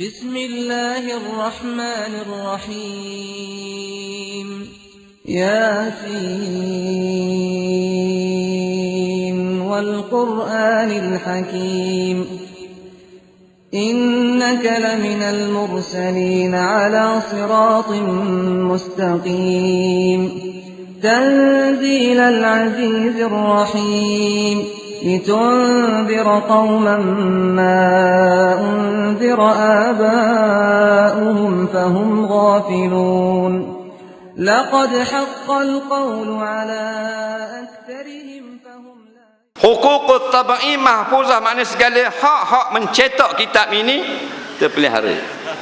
Bismillahirrahmanirrahim. Yasin wal Qur'anil Hakim. Innaka laminal mursalin ala siratin mustaqim. Tanzilal azizir rahim. لتنذر قوما ما أنذر آباؤهم فهم غافلون لقد حق القول على أكثرهم فهم لا. Hukuk tabai mahfuzah, maknanya segala hak-hak mencetak kitab ini terpelihara.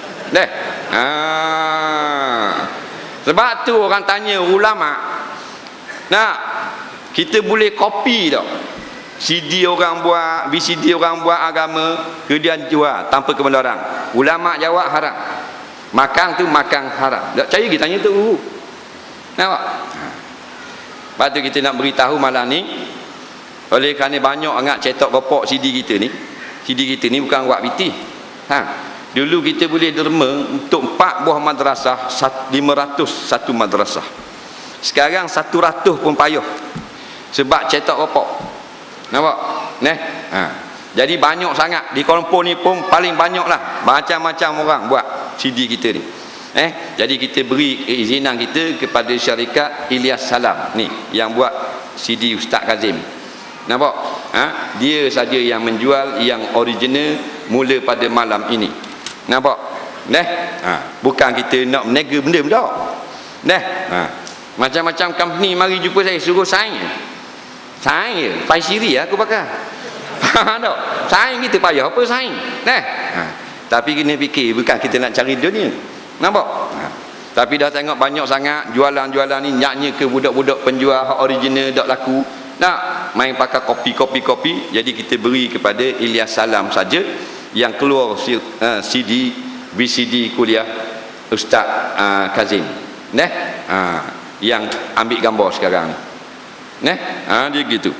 Sebab tu orang tanya ulama, nak kita boleh kopi tak? CD orang buat, VCD orang buat agama, kemudian jual tanpa kebenaran. Ulama jawab haram. Makan tu makan haram. Tak percaya kita tanya tu. Nampak? Lepas tu kita nak beritahu malam ni, oleh kerana banyak sangat cetak kopok CD kita ni. CD kita ni bukan buat biti. Dulu kita boleh derma untuk 4 buah madrasah, 500 satu madrasah. Sekarang 100 pun payah. Sebab cetak kopok. Nampak? Jadi banyak sangat di Kuala Lumpur ni pun paling banyak lah, macam-macam orang buat CD kita ni. Jadi kita beri keizinan kita kepada syarikat Ilyas Salam ni yang buat CD Ustaz Kazim. Nampak? Dia saja yang menjual yang original mula pada malam ini. Nampak? Bukan kita nak menega benda-benda. Macam-macam company mari jumpa saya, suruh sign. Saya Faisiri aku pakai. Faham tak? Saing kita payah apa saing? Tapi kena fikir, bukan kita nak cari dunia. Nampak? Tapi dah tengok banyak sangat jualan-jualan ni nyaknya ke budak-budak penjual hak original tak laku. Nak main pakai kopi. Jadi kita beri kepada Ilyas Salam saja yang keluar CD VCD kuliah Ustaz Kazim. Yang ambil gambar sekarang. Dia gitu.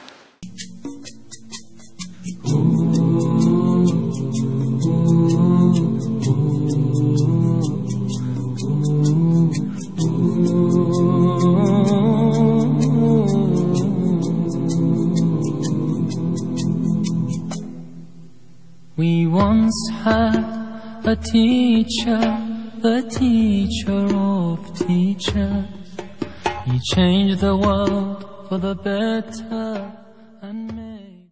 We once had a teacher, the teacher of teachers. He changed the world for the better and made.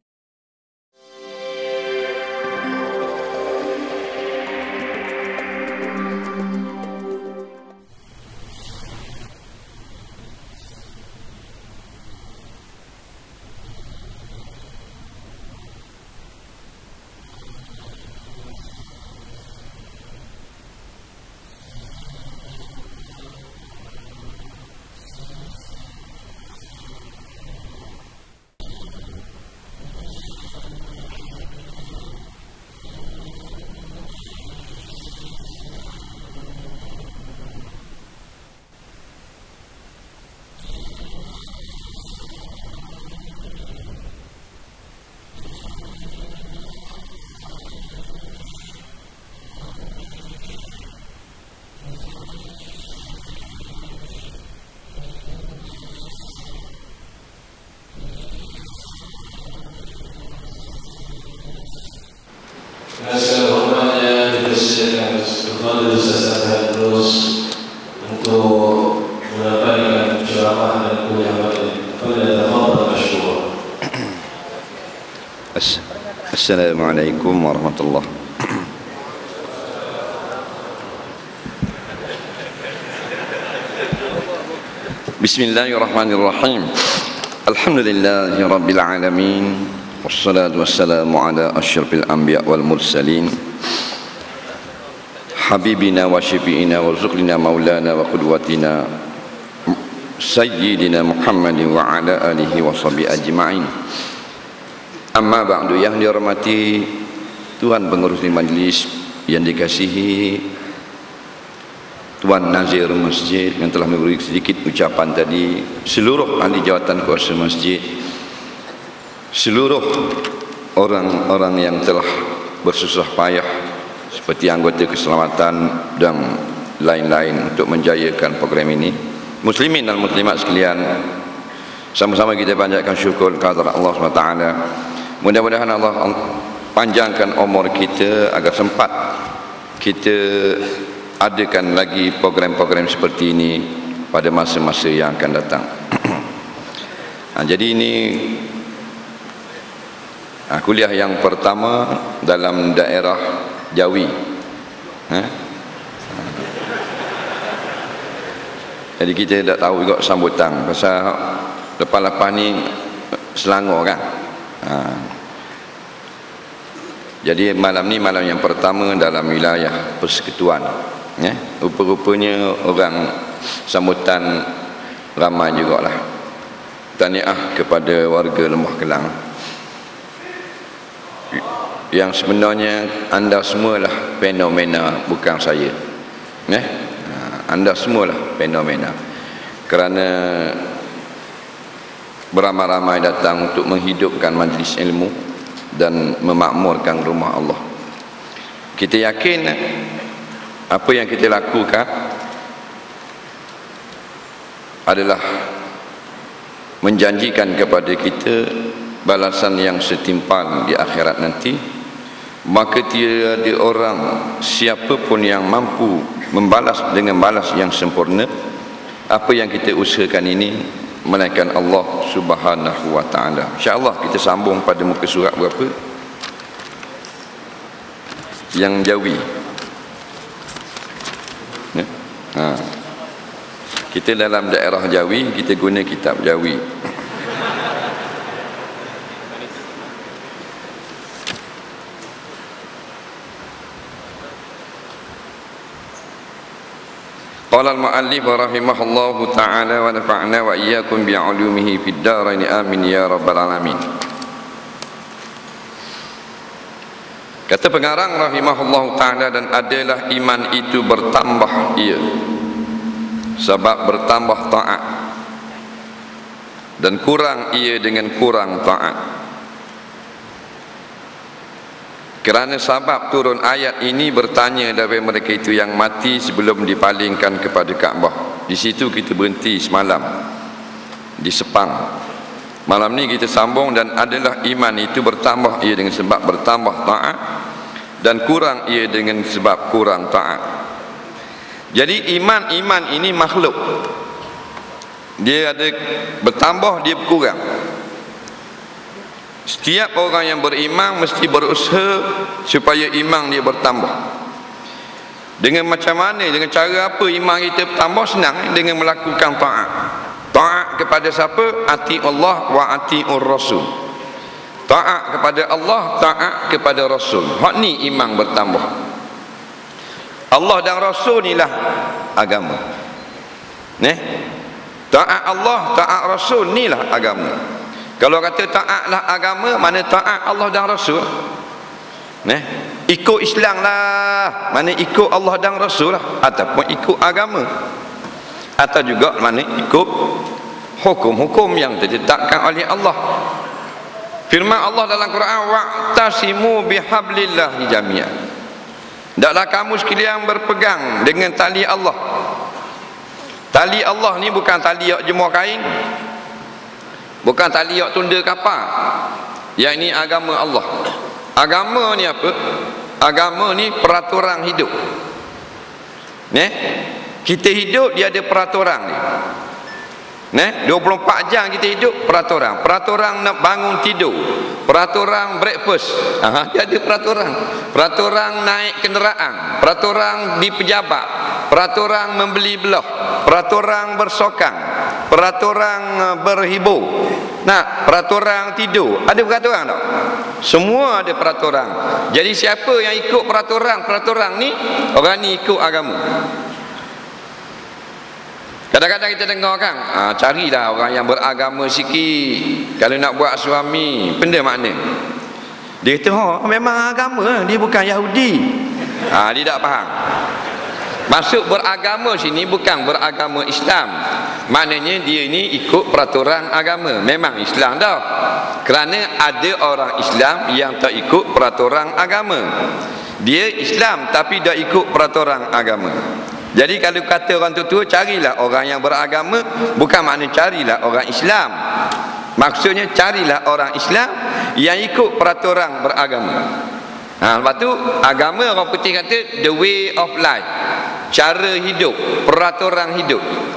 Selanjutnya dipersilakan kepada Ustaz terus untuk menyampaikan ceramah dan kuliah pada tafadhal masyhur. Assalamualaikum warahmatullahi. Bismillahirrahmanirrahim. Alhamdulillahi rabbil alamin. Wassalatu wassalamu ala asyrafil anbiya wal mursalin habibina wa syafi'ina wa zukrina maulana wa qudwatina sayyidina Muhammadin wa ala alihi wa sahbihi ajma'in. Amma ba'du, yang dihormati Tuan pengurus majlis, yang dikasihi Tuan Nazir Masjid yang telah memberi sedikit ucapan tadi, seluruh ahli jawatan kuasa masjid, seluruh orang-orang yang telah bersusah payah seperti anggota keselamatan dan lain-lain untuk menjayakan program ini. Muslimin dan muslimat sekalian, sama-sama kita panjatkan syukur kepada Allah SWT. Mudah-mudahan Allah panjangkan umur kita agar sempat kita adakan lagi program-program seperti ini pada masa-masa yang akan datang. Jadi ini kuliah yang pertama dalam daerah Jawi. Jadi kita tak tahu juga sambutan pasal lepas-lepas ni Selangor kan. Jadi malam ni malam yang pertama dalam wilayah persekutuan. Rupa-rupanya orang sambutan ramai jugalah. Tahniah kepada warga Lembah Kelang. Yang sebenarnya anda semualah fenomena, bukan saya. Anda semualah fenomena. Kerana beramai-ramai datang untuk menghidupkan majlis ilmu dan memakmurkan rumah Allah. Kita yakin apa yang kita lakukan adalah menjanjikan kepada kita balasan yang setimpal di akhirat nanti. Maka tiada ada orang siapa pun yang mampu membalas dengan balas yang sempurna apa yang kita usahakan ini, melainkan Allah Subhanahu wa taala. Insya-Allah kita sambung pada muka surat berapa? Yang Jawi. Kita dalam daerah Jawi, kita guna kitab Jawi. Qala al-mu'allif rahimahullahu ta'ala wa nafa'na wa iyyakum bi'ulumihi fid dharain amin ya rabbal alamin. Kata pengarang rahimahullahu ta'ala, dan adalah iman itu bertambah ia sebab bertambah taat, dan kurang ia dengan kurang taat. Kerana sebab turun ayat ini bertanya dari mereka itu yang mati sebelum dipalingkan kepada Kaabah. Di situ kita berhenti semalam di Sepang. Malam ni kita sambung, dan adalah iman itu bertambah ia dengan sebab bertambah taat, dan kurang ia dengan sebab kurang taat. Jadi iman ini makhluk. Dia ada bertambah, dia berkurang. Setiap orang yang beriman mesti berusaha supaya iman dia bertambah. Dengan macam mana, dengan cara apa iman kita bertambah? Senang, dengan melakukan taat. Taat kepada siapa? Ati Allah wa atiur Rasul. Taat kepada Allah, taat kepada Rasul. Hak ni iman bertambah. Allah dan Rasul inilah agama. Taat Allah, taat Rasul inilah agama. Kalau kata taatlah agama, mana taat Allah dan Rasul? Ikut Islam lah, mana ikut Allah dan Rasul lah, ataupun ikut agama, atau juga mana ikut hukum-hukum yang ditetapkan oleh Allah. Firman Allah dalam Quran, wa'tasimu bihablillahi jami'an. Hendaklah kamu sekalian berpegang dengan tali Allah. Tali Allah ni bukan tali yang jemur kain, bukan tali yang tunda kapal. Yang ini agama Allah. Agama ni apa? Agama ni peraturan hidup. Kita hidup, dia ada peraturan ni. 24 jam kita hidup, peraturan. Peraturan nak bangun tidur, peraturan breakfast, dia ada peraturan. Peraturan naik kenderaan, peraturan di pejabat, peraturan membeli belah, peraturan bersokang, peraturan berhibur, peraturan tidur. Ada peraturan tak? Semua ada peraturan. Jadi siapa yang ikut peraturan ni, orang ni ikut agama. Kadang-kadang kita dengar kan, carilah orang yang beragama sikit kalau nak buat suami. Benda makna? Dia kata, memang agama, dia bukan Yahudi. Dia tak faham. Maksud beragama sini bukan beragama Islam. Maknanya dia ni ikut peraturan agama. Memang Islam dah. Kerana ada orang Islam yang tak ikut peraturan agama. Dia Islam tapi dah ikut peraturan agama. Jadi kalau kata orang tua, carilah orang yang beragama, bukan makna carilah orang Islam. Maksudnya carilah orang Islam yang ikut peraturan beragama. Lepas tu agama orang putih kata the way of life, cara hidup, peraturan hidup.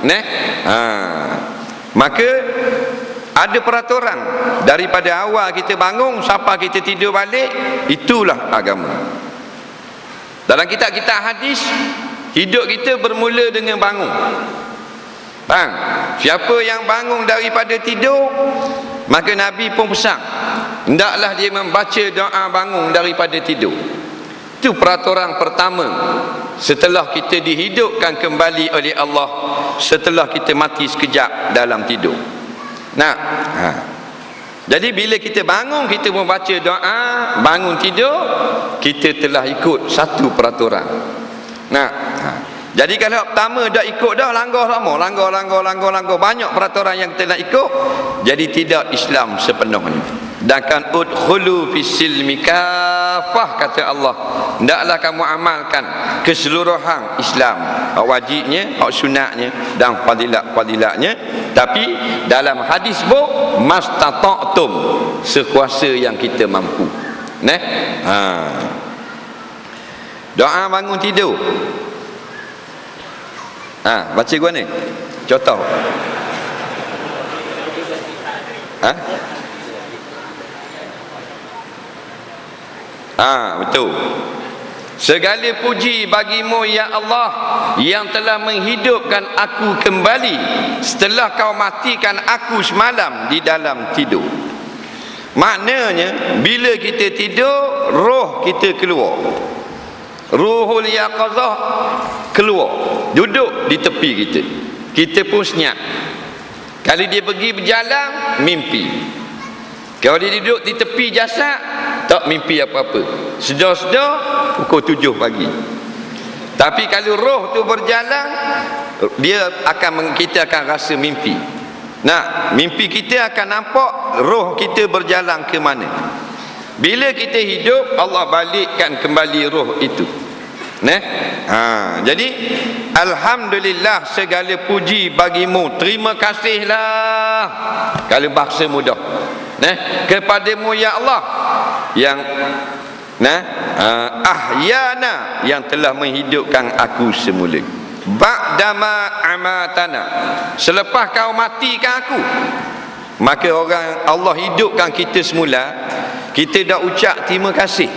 Maka ada peraturan daripada awal kita bangun sampai kita tidur balik, itulah agama. Dalam kitab-kitab hadis, hidup kita bermula dengan bangun. Bang, siapa yang bangun daripada tidur, maka Nabi pun pesan, hendaklah dia membaca doa bangun daripada tidur. Itu peraturan pertama setelah kita dihidupkan kembali oleh Allah, setelah kita mati sekejap dalam tidur. Jadi bila kita bangun, kita membaca doa bangun tidur, kita telah ikut satu peraturan. Jadi kalau pertama dah ikut dah, langgar banyak peraturan yang kita nak ikut, jadi tidak Islam sepenuhnya. Sedangkan udkhulu fis-silmi kafah, kata Allah, hendaklah kamu amalkan keseluruhan Islam, hak wajibnya, hak sunatnya dan fadilat-fadilatnya. Tapi dalam hadis bu, mastata'tum, sekuasa yang kita mampu. Doa bangun tidur. Baca gua ni. Contoh. Betul. Segala puji bagimu ya Allah yang telah menghidupkan aku kembali setelah kau matikan aku semalam di dalam tidur. Maknanya bila kita tidur, roh kita keluar. Ruhul yaqazah keluar, duduk di tepi kita. Kita pun senyap. Kalau dia pergi berjalan, mimpi. Kalau dia duduk di tepi jasad, tak mimpi apa-apa. Sedar-sedar pukul 7 pagi. Tapi kalau roh tu berjalan, kita akan rasa mimpi. Mimpi kita akan nampak roh kita berjalan ke mana. Bila kita hidup, Allah balikkan kembali roh itu. Jadi alhamdulillah, segala puji bagimu, terima kasihlah, kalau bahasa mudah, kepadamu ya Allah yang ahyana, yang telah menghidupkan aku semula, ba'dama amatana, selepas kau matikan aku. Maka orang Allah hidupkan kita semula, kita dah ucap terima kasih.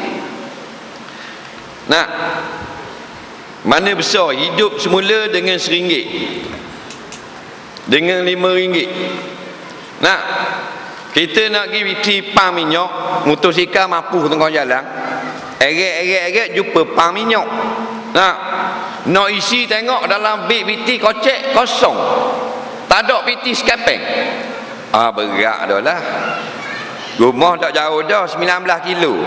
Mana besar hidup semula dengan RM1, dengan RM5. Kita nak pergi pam minyak, motosikal mampu tengah jalan, eret jumpa pam minyak. Nak isi tengok dalam beg piti kocek kosong, tak ada piti sekepeng. Berat dah lah. Rumah tak jauh dah, 19 kilo.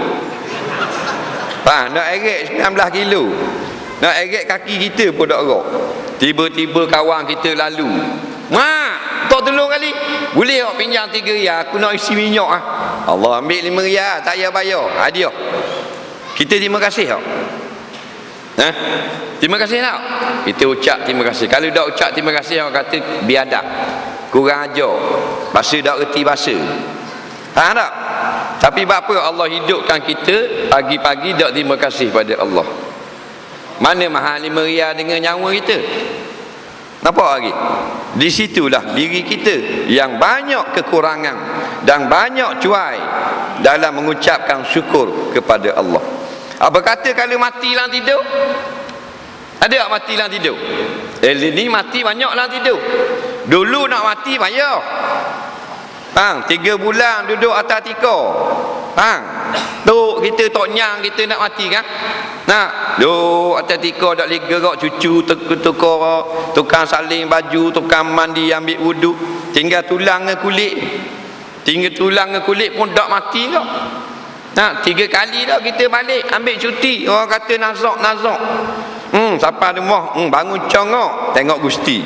Nak eret 19 kilo, nak eret kaki kita pun tak gerak. Tiba-tiba kawan kita lalu, mak, tak tolong kali, boleh tak pinjam 3 riyal, aku nak isi minyak. Allah, ambil 5 riyal, tak payah bayar, hadiah. Kita terima kasih tak? Terima kasih tak? Kita ucap terima kasih. Kalau tak ucap terima kasih, orang kata biadab, kurang ajar, bahasa tak reti bahasa. Tak? Tapi apa Allah hidupkan kita pagi-pagi tak terima kasih pada Allah. Mana mahal 5 riyal dengan nyawa kita? Nampak lagi? Di situlah diri kita yang banyak kekurangan dan banyak cuai dalam mengucapkan syukur kepada Allah. Apa kata kalau mati dalam tidur? Ada tak mati dalam tidur? Ini mati banyak dalam tidur. Dulu nak mati payah. 3 bulan duduk atas tika. Tok kita tok nyang kita nak mati kan? Duduk atas tika tak boleh gerak, cucu tukang saling baju, tukang mandi, ambil wuduk, tinggal tulang dengan kulit. Tinggal tulang dengan kulit pun tak mati kau. 3 kali dah kita balik ambil cuti. Orang kata nazak. Siapa rumah bangun congok tengok Gusti.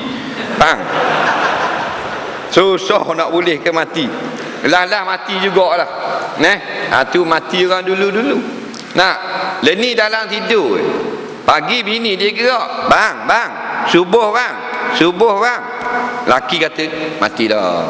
Susah nak boleh ke mati. Lah mati jugalah. Tu mati orang dulu-dulu. Leni dalam tidur. Pagi bini dia gerak, bang, subuh bang. Laki kata, mati dah.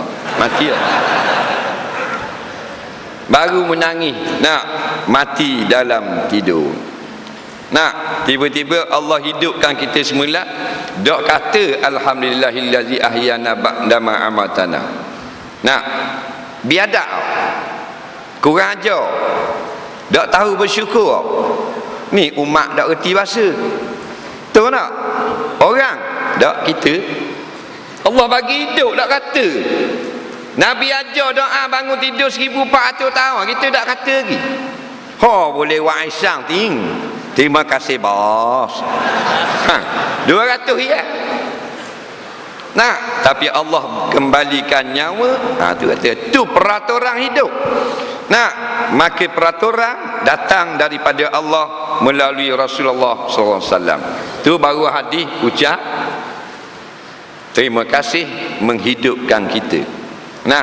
Baru menangis, nak mati dalam tidur. Nak tiba-tiba Allah hidupkan kita semula. Dok kata alhamdulillahillazi ahyana ba'da ma amatana. Nak biadab, kurang ajar, dok tahu bersyukur. Ni umat dak reti bahasa. Tahu tak? Orang dak kita Allah bagi hidup dak kata. Nabi ajar doa bangun tidur 1400 tahun, kita dak kata lagi. Boleh buat Aisyah ting. Terima kasih bos. 200 ya. Nah, tapi Allah kembalikan nyawa. Tu kata tu peraturan hidup. Nah, maka peraturan datang daripada Allah melalui Rasulullah SAW. Tu baru hadis ucap terima kasih menghidupkan kita. Nah,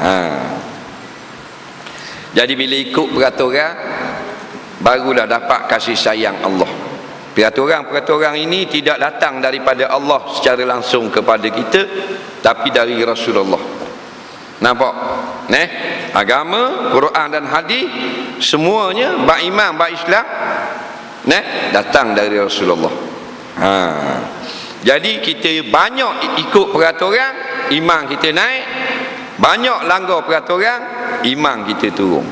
jadi bila ikut peraturan barulah dapat kasih sayang Allah. Peraturan-peraturan ini tidak datang daripada Allah secara langsung kepada kita, tapi dari Rasulullah. Nampak? Agama, Quran dan hadis semuanya bab iman, bab Islam datang dari Rasulullah. Jadi kita banyak ikut peraturan, iman kita naik. Banyak langgar peraturan, iman kita turun.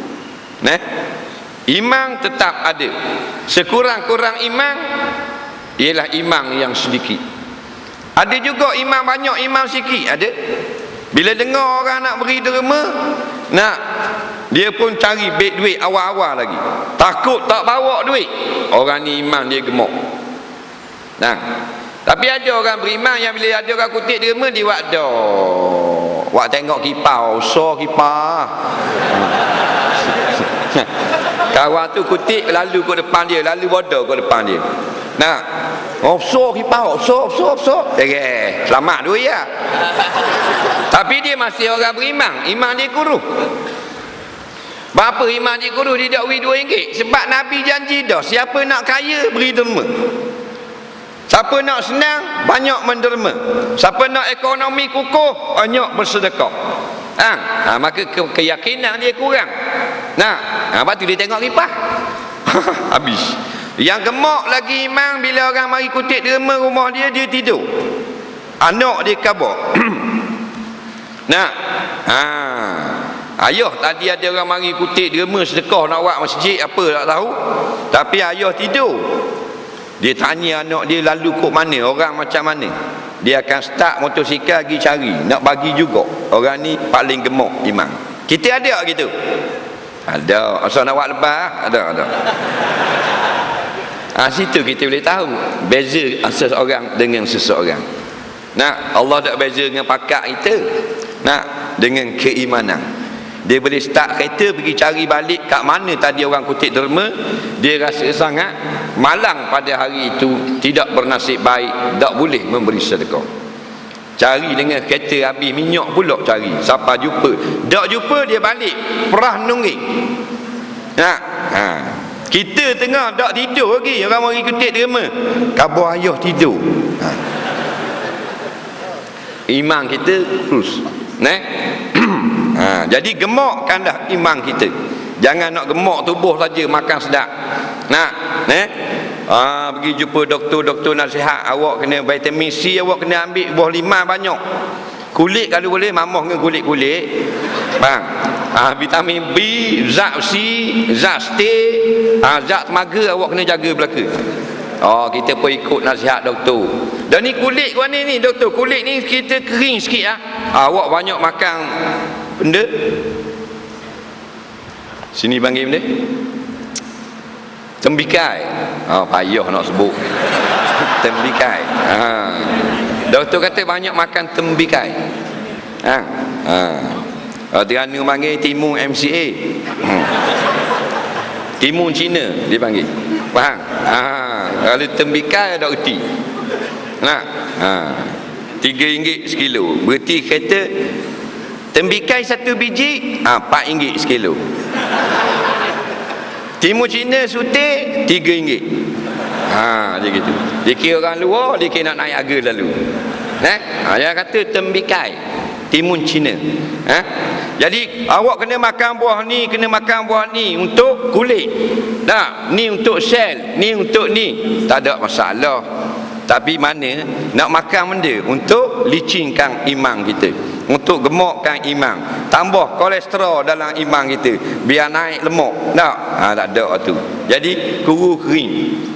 Iman tetap ada. Sekurang-kurang iman ialah iman yang sedikit. Ada juga iman banyak, iman sikit. Ada. Bila dengar orang nak beri derma, dia pun cari duit awal-awal lagi. Takut tak bawa duit. Orang ni iman dia gemuk. Tapi ada orang beriman yang bila ada orang kutip derma, dia buat wak tengok kipau, so kipau. Kawan tu kutip lalu ke depan dia, lalu bodoh ke depan dia. So kipau, so. Selamat duit ya. Tapi dia masih orang beriman, iman dia kurus. Berapa iman dia kurus, dia tak beri RM2? Sebab Nabi janji dah, siapa nak kaya beri derma. Siapa nak senang, banyak menderma. Siapa nak ekonomi kukuh, banyak bersedekah. Maka keyakinan dia kurang. Lepas tu dia tengok kipas. Habis. Yang gemuk lagi imam, bila orang mari kutip derma rumah dia, dia tidur. Anak dia kabur. Ayah tadi ada orang mari kutip derma sedekah nak buat masjid apa tak tahu. Tapi ayah tidur. Dia tanya anak dia lalu kok mana, orang macam mana. Dia akan start motosikal pergi cari, nak bagi juga. Orang ni paling gemuk imam. Kita ada gitu? Ada. Asal nak buat lebar? Ada. Situ kita boleh tahu beza seseorang dengan seseorang. Allah tak beza dengan pakak kita. Dengan keimanan. Dia boleh start kereta pergi cari balik kat mana tadi orang kutip derma. Dia rasa sangat malang pada hari itu, tidak bernasib baik, tak boleh memberi sedekah. Cari dengan kereta habis minyak pula cari. Siapa jumpa? Tak jumpa dia balik perah nungging. Kita tengah tak tidur lagi, orang mari kutip derma, khabar ayah tidur. Iman kita terus. Jadi gemukkanlah iman kita. Jangan nak gemuk tubuh saja, makan sedap. Pergi jumpa doktor nasihat, awak kena vitamin C, awak kena ambil buah limau banyak. Kulit kalau boleh mamah dengan kulit-kulit. Vitamin B, zat C, zat stay, zat temaga awak kena jaga belaka. Kita pun ikut nasihat doktor. Dan ni kulit kau ni doktor, kulit ni kita kering sikit awak banyak makan benda. Sini panggil benda tembikai. Payah nak sebut. Tembikai. Doktor kata banyak makan tembikai. Terengganu panggil timun MCA. Timun Cina dia panggil. Faham? Kalau tembikai ada reti. RM3 sekilo. Berarti kata tembikai satu biji RM4 sekilo. Timur Cina sutik RM3. Dia gitu. Dia kira orang luar, dia kira nak naik harga lalu. Dia kata tembikai Timun Cina. Jadi awak kena makan buah ni, kena makan buah ni untuk kulit. Ni untuk sel, ni untuk ni. Tak ada masalah. Tapi mana nak makan benda untuk licinkan iman kita, untuk gemukkan iman, tambah kolesterol dalam iman kita, biar naik lemak. Tak ada tu. Jadi kuru kering.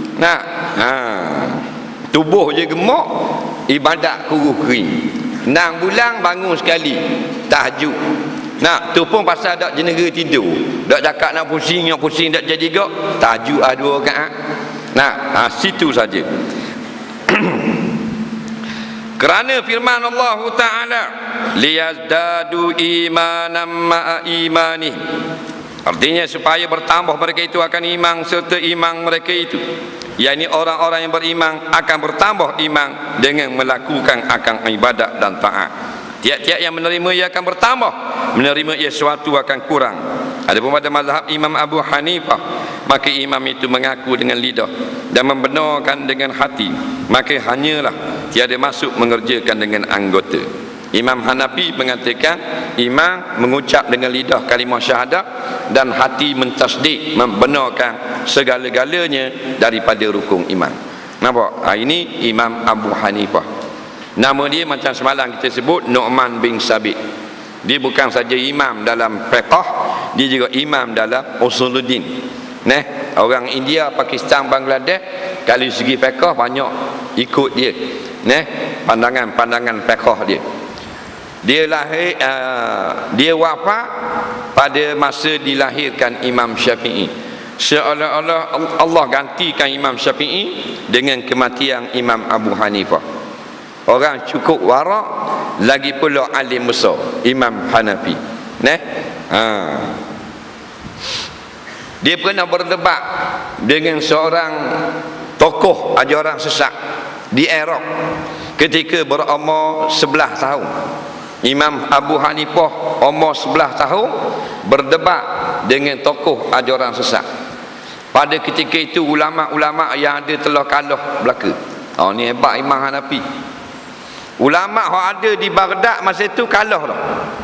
Tubuh je gemuk, ibadat kuru kering. 6 bulan bangun sekali tahajud. Tu pun pasal dak jenera tidur. Dak cakap nak pusing dak jadi gak. Tahajud 2 rakaat. Situ saja. Kerana firman Allah Ta'ala, liyazdadu imanan ma'a imani. Artinya supaya bertambah mereka itu akan iman serta iman mereka itu. yakni orang-orang yang beriman akan bertambah iman dengan melakukan akan ibadat dan taat. Tiap-tiap yang menerima ia akan bertambah, menerima ia sesuatu akan kurang. Adapun pada mazhab Imam Abu Hanifah, maka imam itu mengaku dengan lidah dan membenarkan dengan hati, maka hanyalah tiada masuk mengerjakan dengan anggota. Imam Hanafi mengatakan imam mengucap dengan lidah kalimah syahadat dan hati mentasdik, membenarkan segala-galanya daripada rukun iman. Nampak? Ini Imam Abu Hanifah. Nama dia macam semalam kita sebut, Nu'man bin Sabit. Dia bukan saja imam dalam fiqh, dia juga imam dalam usuluddin. Orang India, Pakistan, Bangladesh, kalau segi fiqh banyak ikut dia. Pandangan-pandangan fiqh dia. Dia lahir, dia wafat pada masa dilahirkan Imam Syafi'i. Seolah-olah Allah gantikan Imam Syafi'i dengan kematian Imam Abu Hanifah. Orang cukup warak, lagi pula alim besar, Imam Hanafi. Dia pernah berdebat dengan seorang tokoh ajaran sesat di Iraq ketika berumur 11 tahun. Imam Abu Hanifah umur 11 tahun berdebat dengan tokoh ajaran sesat. Pada ketika itu ulama-ulama yang ada telah kalah belaka. Ni hebat Imam Hanafi. Ulama yang ada di Baghdad masa itu kalah dah.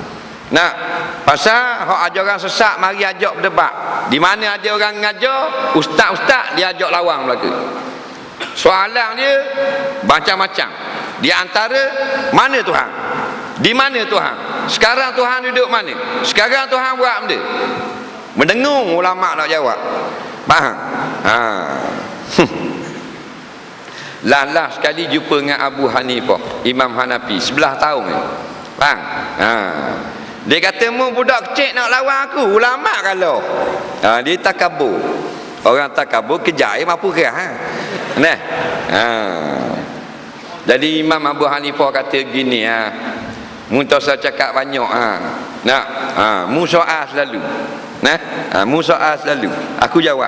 Pasal hak ajaran sesat mari ajak berdebat. Di mana ada orang ngajar, ustaz-ustaz dia ajak lawan belaka. Soalan dia macam-macam. Di antara, mana Tuhan? Di mana Tuhan? Sekarang Tuhan duduk mana? Sekarang Tuhan buat benda. Mendengung ulama nak jawab. Faham? Lalah sekali jumpa dengan Abu Hanifah, Imam Hanafi, 11 tahun ni. Faham? Dia kata, mu budak kecil nak lawan aku, ulama kalau. Dia takabur. Orang takabur kejap mampu kerah. Jadi Imam Abu Hanifah kata gini, mu tak usah cakap banyak. Mu soal selalu. Mu soal selalu. Aku jawab.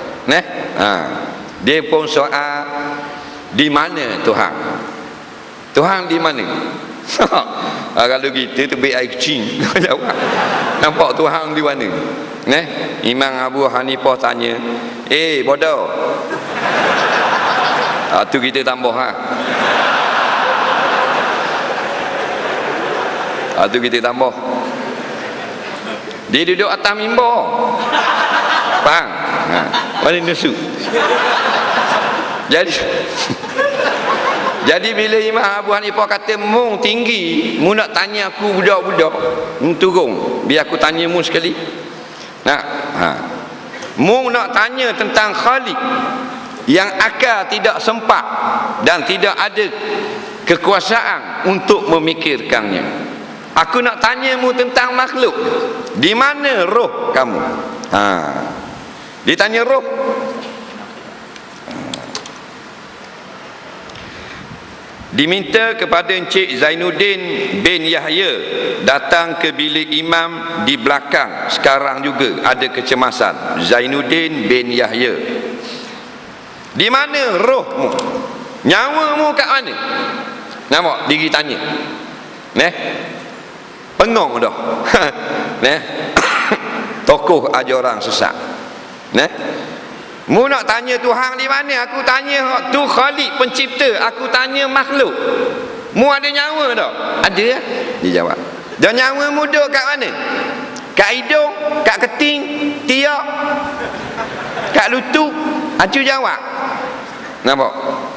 Dia pun soal, di mana Tuhan? Tuhan di mana? Kalau kita tu baik air kecing. Jawab. Nampak Tuhan di mana? Imam Abu Hanifah tanya, bodoh. Tu kita tambah tu kita tambah. Dia duduk atas mimbar. Faham? Mana nusuk? Jadi bila Imam Abu Hanifah kata, mu tinggi, mu nak tanya aku budak-budak, mu turun, biar aku tanya mu sekali. Mu nak tanya tentang Khalik yang akal tidak sempat dan tidak ada kekuasaan untuk memikirkannya. Aku nak tanya mu tentang makhluk. Di mana roh kamu? Dia tanya roh. Diminta kepada Encik Zainuddin bin Yahya datang ke bilik imam di belakang. Sekarang juga ada kecemasan. Zainuddin bin Yahya, di mana rohmu? Nyawamu kat mana? Nampak diri tanya. Pengong dah. Tokoh ajaran sesat. Nah, mu nak tanya Tuhan di mana? Aku tanya tu Khalik pencipta. Aku tanya makhluk. Mu ada nyawa tak? Ada ya? Dia jawab. Dan nyawa mu duduk kat mana? Kat hidung, kat keting, tiak, kat lutut. Acu jawab. Nampak?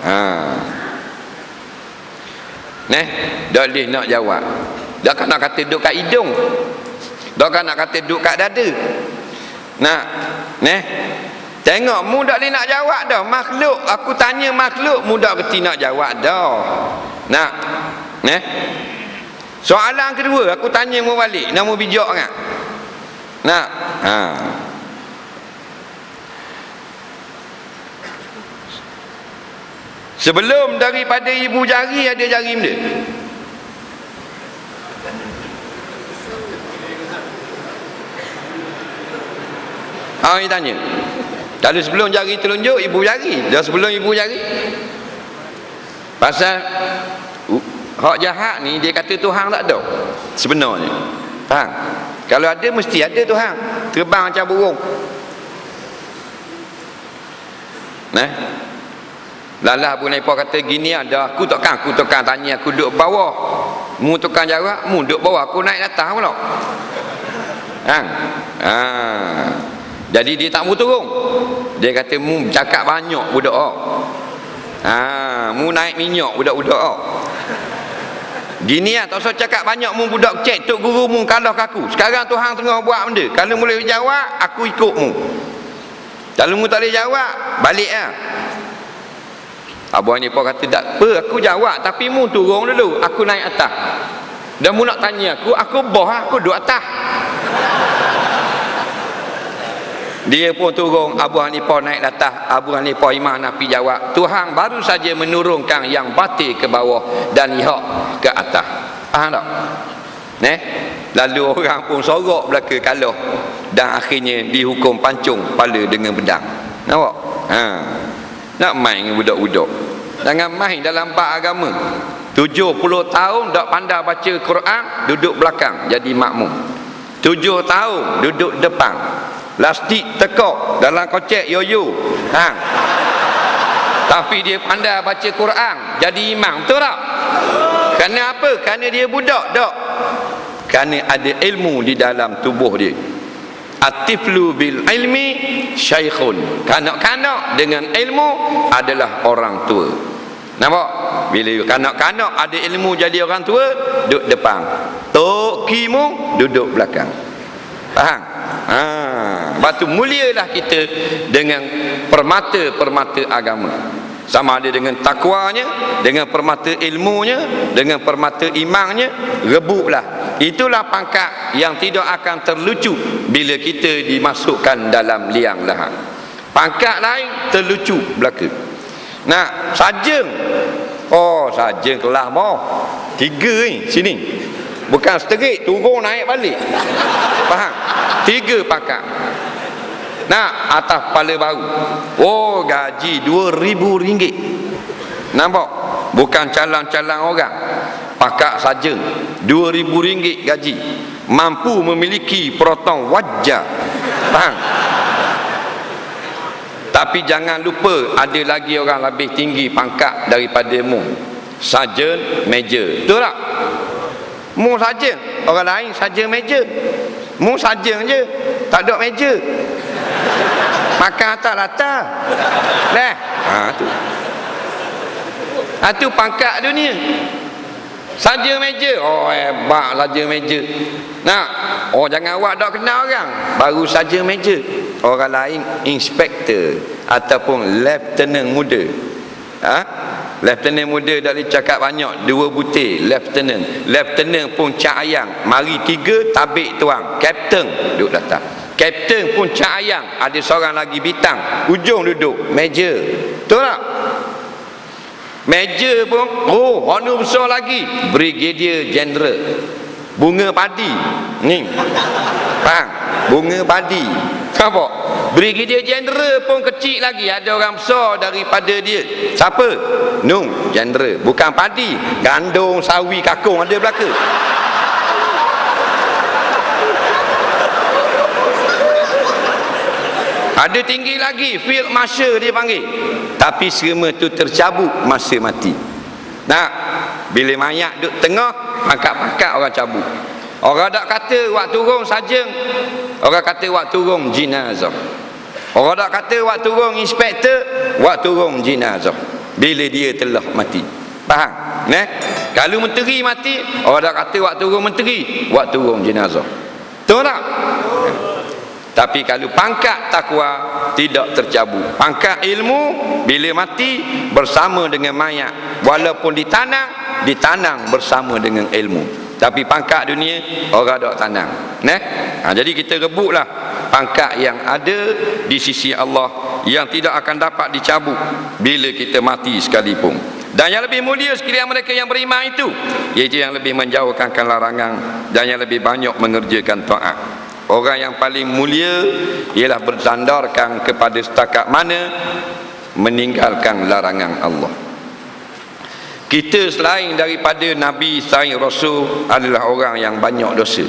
Nah, dah boleh nak jawab. Dah kan nak kata duduk kat hidung. Dah kan nak kata duduk kat dada. Nah, tengok mu dah boleh nak jawab dah. Makhluk, aku tanya makhluk, mu dah kerti nak jawab dah. Nah, soalan kedua aku tanya mu balik, nak mu bijak kan? Nah, sebelum daripada ibu jari ada jari benda. Ini tanya. Kalau sebelum jari telunjuk ibu jari, dah sebelum ibu jari. Pasal hak jahat ni dia kata Tuhan tak ada sebenarnya. Faham? Kalau ada mesti ada Tuhan. Terbang macam burung. Lalah Abu Naifah kata gini ada aku tukang tanya aku duduk bawah. Mu tukang jawab, mu duduk bawah aku naik atas pula. Jadi dia tak mau turun. Dia kata mu cakap banyak budak. Mu naik minyak budak-budak. Gini tak usah cakap banyak mu budak cek tok guru mu kalah aku. Sekarang Tuhan tengah buat benda. Kalau boleh jawab, aku ikut mu. Kalau mu tak boleh jawab, balik Abu Hanifah kata tak apa, aku jawab tapi mu turun dulu, aku naik atas. Dan mu nak tanya aku bos aku duduk atas. Dia pun turun, Abu Hanifah naik atas. Abu Hanifah Imam Hanafi jawab, Tuhan baru saja menurunkan yang batil ke bawah dan hak ke atas. Faham tak? Lalu orang pun sorok belaka kalah dan akhirnya dihukum pancung kepala dengan pedang. Nampak? Nak main dengan budak-budak. Jangan main dalam bab agama. 70 tahun tak pandai baca Quran, duduk belakang jadi makmum. 7 tahun duduk depan. Lastik tekok dalam kocek yoyo. Tapi dia pandai baca Quran, jadi imam. Betul tak? Kerana apa? Kerana dia budak. Tak. Kerana ada ilmu di dalam tubuh dia. At-tiflu bil ilmi syaikhun. Kanak-kanak dengan ilmu adalah orang tua. Nampak? Bila kanak-kanak ada ilmu jadi orang tua, duduk depan. Tok kimu duduk belakang. Faham? Batu mulialah kita dengan permata-permata agama. Sama ada dengan takwanya, dengan permata ilmunya, dengan permata imannya, rebuklah. Itulah pangkat yang tidak akan terlucu bila kita dimasukkan dalam liang lahat. Pangkat lain terlucu belaka. Nah, sajeng. Sajeng kelas mau 3 ni sini. Bukan seterik turun naik balik. Faham? 3 pangkat. Nah, atas kepala baru. Gaji RM2,000. Nampak? Bukan calang-calang orang. Pakak saja RM2,000 gaji. Mampu memiliki potong wajah. Faham? Tapi jangan lupa ada lagi orang lebih tinggi pangkat daripadamu. Sarjan, major. Betul tak? Mu sarjan, orang lain sarjan major. Mu sarjan je, tak ada major. Makan atas latar. Tu. Itu pangkat dunia. Saja meja. Hebat saja meja. Jangan awak tak kenal orang, baru saja meja. Orang lain inspektor ataupun lieutenant muda. Lieutenant muda dah boleh cakap banyak, 2 butir lieutenant pun cak ayang, mari 3 tabik tuang, kapten duduk datang. Kapten pun cak ayang, ada seorang lagi bintang, ujung duduk meja. Betul tak? Meja pun honor besar lagi, brigadier general. Bunga padi ni. Faham? Bunga padi. Nampak? Brigadier general pun kecil lagi, ada orang besar daripada dia. Siapa? Nung general. Bukan padi, gandum, sawi, kakung ada belaka. Ada tinggi lagi, field marshal dia panggil. Tapi semua tu tercabut masa mati. Nah, bila mayat duduk tengah, pangkat-pangkat orang cabut. Orang tak kata waktu turun sajeng, orang kata waktu turun jenazah. Orang tak kata waktu turun inspektor, waktu turun jenazah. Bila dia telah mati. Faham? Kalau menteri mati, orang tak kata waktu turun menteri, waktu turun jenazah. Betul tak? Tapi kalau pangkat takwa tidak tercabut. Pangkat ilmu bila mati bersama dengan mayat, walaupun ditanang bersama dengan ilmu. Tapi pangkat dunia orang tak tanang. Jadi kita rebutlah pangkat yang ada di sisi Allah yang tidak akan dapat dicabut bila kita mati sekalipun. Dan yang lebih mulia sekalian mereka yang beriman itu, iaitu yang lebih menjauhkan larangan dan yang lebih banyak mengerjakan taat. Orang yang paling mulia ialah bersandarkan kepada setakat mana meninggalkan larangan Allah. Kita selain daripada Nabi, selain Rasul adalah orang yang banyak dosa.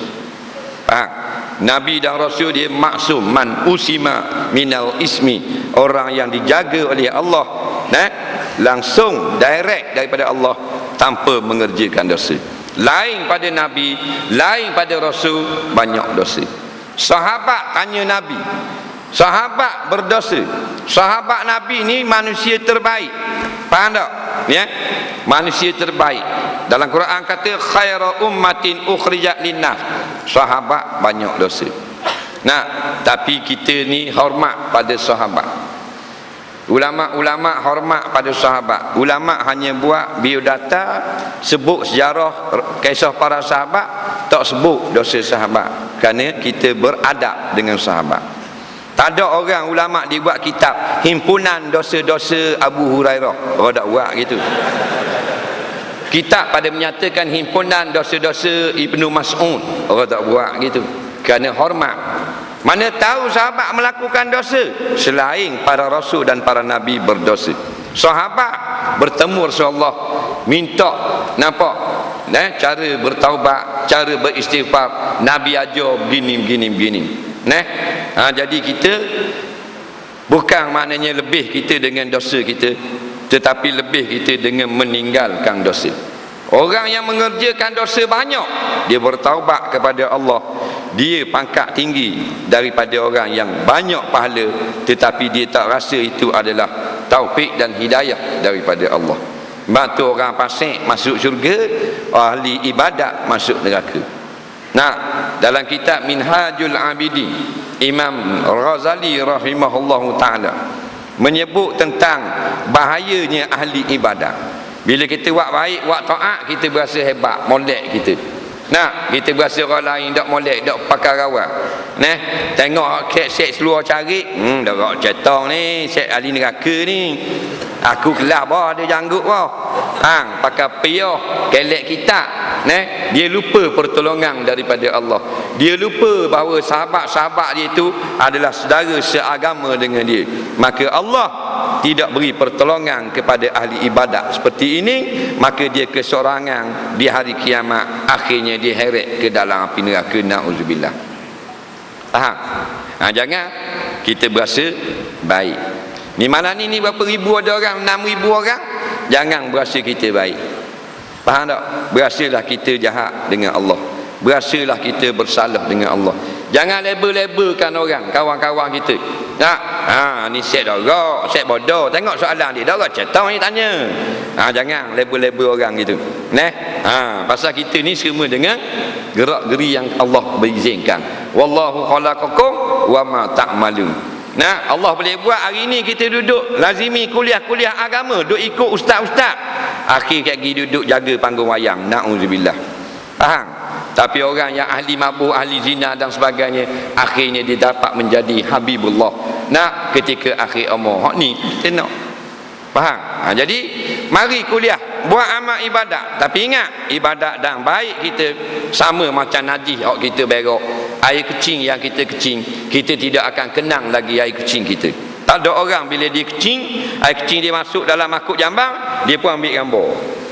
Nabi dan Rasul dia maksum, man usima minal ismi, orang yang dijaga oleh Allah, langsung direct daripada Allah tanpa mengerjakan dosa. Lain pada Nabi, lain pada Rasul, banyak dosa. Sahabat tanya Nabi, sahabat berdosa. Sahabat Nabi ni manusia terbaik. Faham tak? Manusia terbaik. Dalam Quran kata khairu ummatin ukhrijat linnas. Sahabat banyak dosa. Tapi kita ni hormat pada sahabat. Ulama-ulama hormat pada sahabat. Ulama hanya buat biodata, sebut sejarah kisah para sahabat, tak sebut dosa sahabat, kerana kita beradab dengan sahabat. Tak ada orang ulama dibuat kitab himpunan dosa-dosa Abu Hurairah. Orang tak buat gitu. Kitab pada menyatakan himpunan dosa-dosa Ibnu Mas'ud. Orang tak buat gitu. Kerana hormat. Mana tahu sahabat melakukan dosa selain para rasul dan para nabi berdosa. Sahabat bertemu Rasulullah, minta nampak cara bertaubat, cara beristighfar. Nabi ajar begini. Jadi kita bukan maknanya lebih kita dengan dosa kita, tetapi lebih kita dengan meninggalkan dosa. Orang yang mengerjakan dosa banyak, dia bertaubat kepada Allah, dia pangkat tinggi daripada orang yang banyak pahala tetapi dia tak rasa itu adalah taufik dan hidayah daripada Allah. Batu orang fasik masuk syurga, ahli ibadat masuk neraka. Dalam kitab Minhajul Abidin, Imam Ghazali rahimahullahu ta'ala menyebut tentang bahayanya ahli ibadat. Bila kita buat baik, buat taat, kita berasa hebat, molek kita. Kita berasa orang lain tak molek, tak pakai rawat. Tengok set seluar cari, dah rak cetong ni, set ahli neraka ni. Aku kelas bah ada janggut bah. Pakai piyah, kelek kita. Dia lupa pertolongan daripada Allah. Dia lupa bahawa sahabat-sahabat dia itu adalah saudara seagama dengan dia. Maka Allah tidak beri pertolongan kepada ahli ibadat seperti ini, maka dia kesorangan di hari kiamat, akhirnya dia heret ke dalam api neraka, na'udzubillah. Faham? Jangan kita berasa baik. Ni malam ni berapa ribu ada orang, 6,000 orang. Jangan berasa kita baik. Faham tak? Berasalah kita jahat dengan Allah. Berasalah kita bersalah dengan Allah. Jangan label-labelkan orang, kawan-kawan kita. Ni set dorok, set bodoh. Tengok soalan dia, dorok cetong ni tanya. Jangan label-label orang gitu. Pasal kita ni semua dengan gerak-geri yang Allah berizinkan. Wallahu khalaqakum wa ma ta'malun. Allah boleh buat hari ni kita duduk lazimi kuliah-kuliah agama, duduk ikut ustaz-ustaz. Akhir kat pergi duduk jaga panggung wayang. Na'udzubillah. Faham? Tapi orang yang ahli mabuk, ahli zina dan sebagainya, akhirnya dia dapat menjadi Habibullah. Ketika akhir umur. Hak ni kita nak. Faham? Jadi mari kuliah, buat amal ibadat. Tapi ingat, ibadat dan baik kita sama macam najis hak kita berok. Air kecing yang kita kecing, kita tidak akan kenang lagi air kecing kita. Tak ada orang bila dia kecing, air kecing dia masuk dalam makuk jambang, dia pun ambil gambar.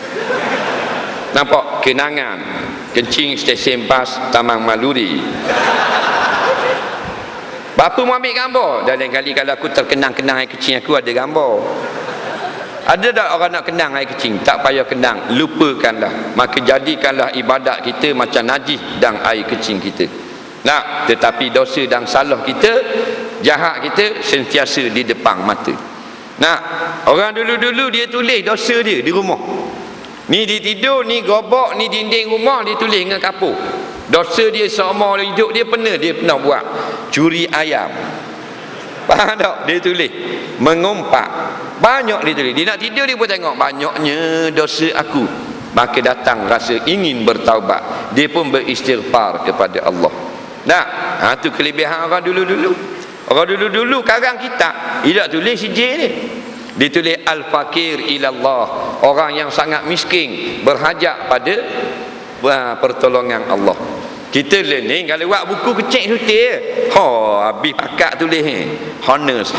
Nampak kenangan kencing stesen bas Taman Maluri. Bapa mau ambil gambar. Dan lain kali kalau aku terkenang-kenang air kecing aku ada gambar. Ada tak orang nak kenang air kecing? Tak payah kenang, lupakanlah. Maka jadikanlah ibadat kita macam najis dan air kecing kita. Nah, tetapi dosa dan salah kita, jahat kita sentiasa di depan mata. Nah, orang dulu-dulu dia tulis dosa dia di rumah. Ni dia tidur, ni gobok, ni dinding rumah dia tulis dengan kapur. Dosa dia seumur hidup dia pernah buat curi ayam. Faham tak? Dia tulis mengumpat. Banyak dia tulis. Dia nak tidur dia pun tengok banyaknya dosa aku. Maka datang rasa ingin bertaubat. Dia pun beristighfar kepada Allah. Nah, itu kelebihan orang dulu-dulu. Orang dulu-dulu karang kitab, dia tak tulis sijil dia. Dia tulis al-fakir ilallah. Orang yang sangat miskin, berhajat pada pertolongan Allah. Kita ni kalau buat buku kecil sutil, habis pakat tulis ni. Honest.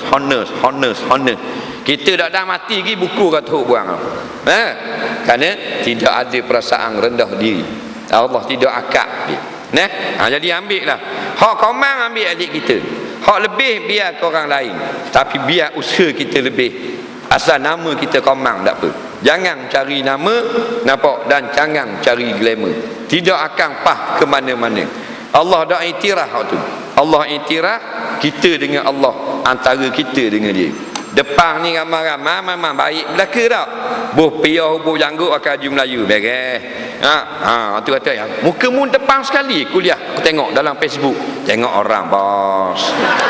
Kita tak dah mati lagi buku kata buang. Kerana tidak ada perasaan rendah diri. Allah tidak akad dia. Jadi ambil lah. Hak komang ambil adik kita. Hak lebih biar ke orang lain. Tapi biar usaha kita lebih. Asal nama kita komang tak apa. Jangan cari nama, nampak, dan jangan cari glamour. Tidak akan pah ke mana-mana. Allah dah iktiraf tu. Allah iktiraf kita dengan Allah, antara kita dengan dia. Depan ni ramai-ramai memang baik belaka tak? Buh piyah buh janggut akan aju Melayu beres. Tu kata ya. Muka-mu depan sekali kuliah. Aku tengok dalam Facebook. Tengok orang bos.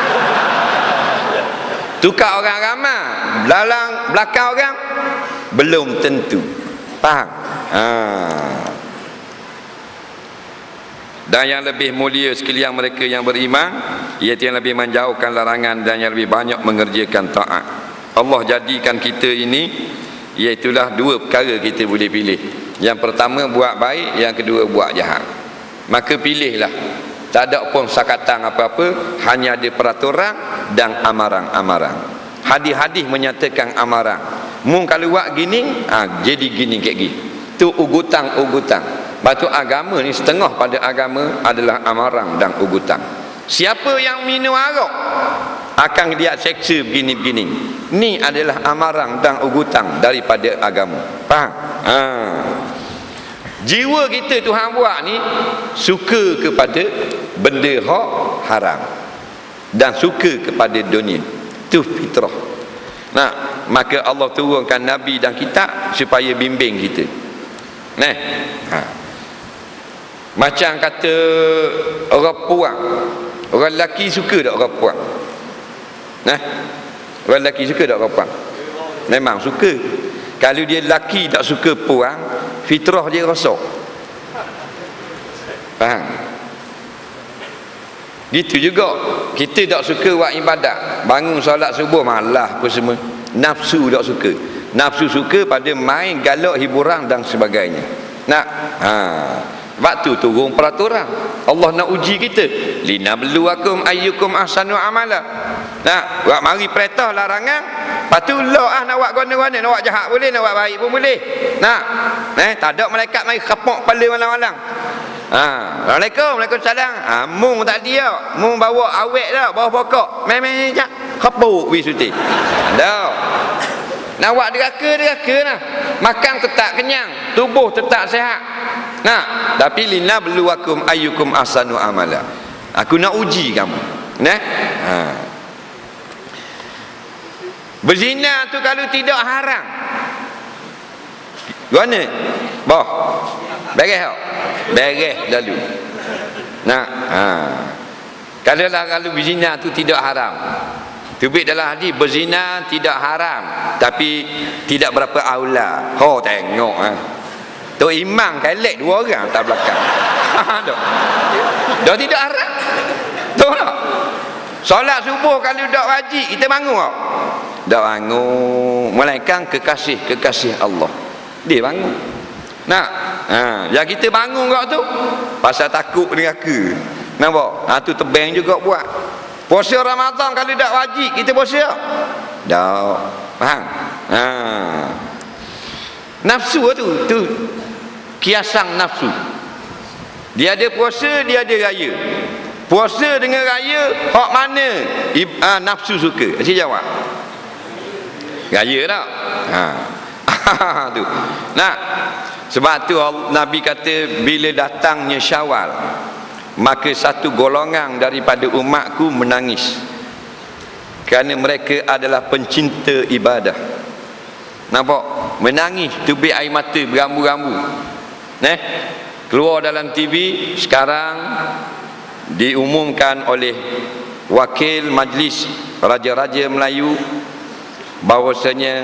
Tukar orang ramai, belakang orang belum tentu. Faham? Dan yang lebih mulia sekalian mereka yang beriman, iaitu yang lebih menjauhkan larangan dan yang lebih banyak mengerjakan taat. Allah jadikan kita ini, iaitulah dua perkara kita boleh pilih. Yang pertama buat baik, yang kedua buat jahat. Maka pilihlah. Tak ada pun sakatan apa-apa, hanya ada peraturan dan amaran-amaran. Hadis-hadis menyatakan amaran. Mung kalau buat gini, jadi gini kayak gini. Tu ugutan. Batu agama ni setengah pada agama adalah amaran dan ugutan. Siapa yang minum arak akan dia seksa begini-begini. Ni adalah amaran dan ugutan daripada agama. Faham? Jiwa kita Tuhan buat ni suka kepada benda hak haram dan suka kepada dunia. Itu fitrah. Nah, maka Allah turunkan Nabi dan kitab supaya bimbing kita. Macam kata orang puang, orang lelaki suka tak orang puang? Orang lelaki suka tak orang puang? Memang suka. Kalau dia lelaki tak suka puang, fitrah dia rosak. Faham? Gitu juga kita tak suka buat ibadat, bangun solat subuh malah apa semua. Nafsu tak suka. Nafsu suka pada main, galak, hiburan dan sebagainya. Waktu turun peraturan, Allah nak uji kita. Linabluwakum ayyukum ahsanu amala. Buat mari perintah larangan, lepas tu nak buat guna-guna, nak buat jahat boleh, nak buat baik pun boleh. Tak ada malaikat mari kepok kepala malang-malang. Assalamualaikum, waalaikumsalam. Mung tak dia, mung bawa awet dah, bawah pokok. Memang jak kepuk wi suti. Dah. Nak buat deraka nah. Makan tetap kenyang, tubuh tetap sihat. Tapi linabluwakum ayyukum ahsanu amala. Aku nak uji kamu. Berzina tu kalau tidak haram, guna boh beres tak? Beres lalu. Kalau berzina tu tidak haram, tubik dalam hadis berzina tidak haram tapi tidak berapa aula. Tengok Tok Imam kelek dua orang tak belakang. Dah tidak haram. Tahu tak? Solat subuh kalau tak wajib kita bangun tak? Tak bangun. Melainkan kekasih Allah. Dia bangun. Yang kita bangun kat tu pasal takut neraka. Nampak? Tu tebeng juga buat. Puasa Ramadan kalau tak wajib kita puasa. Tak. Faham? Nafsu tu kiasan nafsu. Dia ada puasa, dia ada raya. Puasa dengan raya, hak mana nafsu suka? Saya jawab. Raya tak? Tu. Nah, sebab tu Nabi kata bila datangnya Syawal, maka satu golongan daripada umatku menangis kerana mereka adalah pencinta ibadah. Nampak? Menangis, tubik air mata berambu-rambu. Keluar dalam TV sekarang diumumkan oleh wakil majlis Raja-Raja Melayu bahawasanya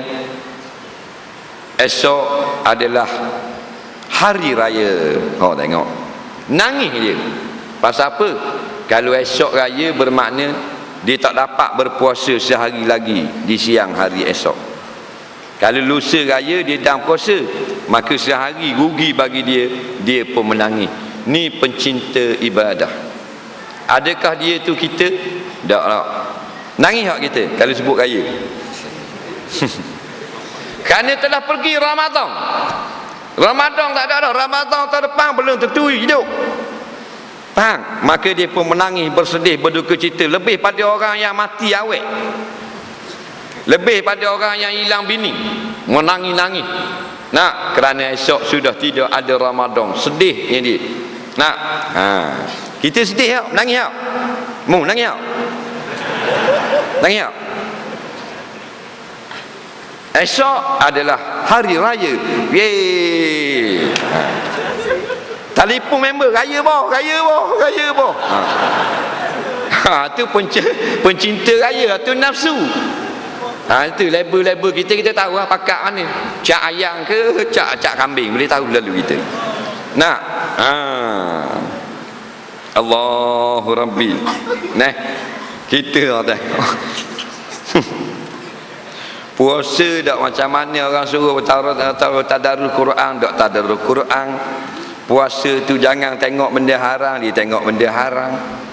esok adalah hari raya. Tengok, nangis je. Pasal apa? Kalau esok raya bermakna dia tak dapat berpuasa sehari lagi di siang hari esok. Kalau lusa raya dia dah puasa, maka sehari rugi bagi dia, dia pun menangis. Ni pencinta ibadah. Adakah dia tu kita? Tak lah. Nangis tak kita kalau sebut raya? Kerana telah pergi Ramadan. Ramadan tak ada dah. Ramadan tahun depan belum tentu hidup. Faham? Maka dia pun menangis, bersedih, berduka cita. Lebih pada orang yang mati awet. Lebih pada orang yang hilang bini, menangis-nangis. Nah, kerana esok sudah tidak ada Ramadan. Sedihnya dia. Nah, kita sedih tak? Menangis tak? Menangis tak? Menangis tak? Esok adalah hari raya. Yeay. Telefon member, raya boh, raya boh, raya boh. Tu pencinta raya, tu nafsu. Itu label-label kita tahu lah pakat mana. Cak ayam ke cak kambing, boleh tahu lalu kita. Nah, Allahu Rabbi. Kita tengok. Puasa tak macam mana orang suruh tadarus Quran, tak tadarus Quran. Puasa tu jangan tengok benda haram, dia tengok benda haram.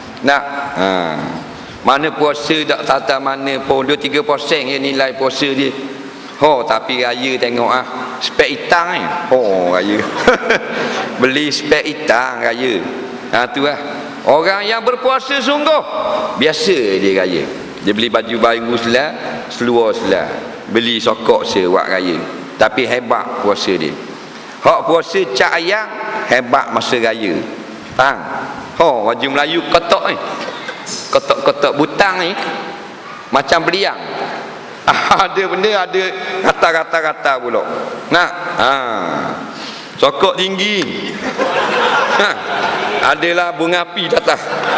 Mana puasa tak tata mana pun 2-3% je nilai puasa dia. Tapi raya tengok spek hitam ni. Raya. Beli spek hitam raya. Tu lah. Orang yang berpuasa sungguh biasa dia raya. Dia beli baju baru seluar selah, beli sokok buat raya. Tapi hebat puasa dia. Hak puasa cak ayam hebat masa raya. Faham? Baju Melayu ketok ni. Ketok-ketok butang ni macam beliang. Ada benda, ada kata-kata pula. Sokok tinggi. Adalah bunga api datang.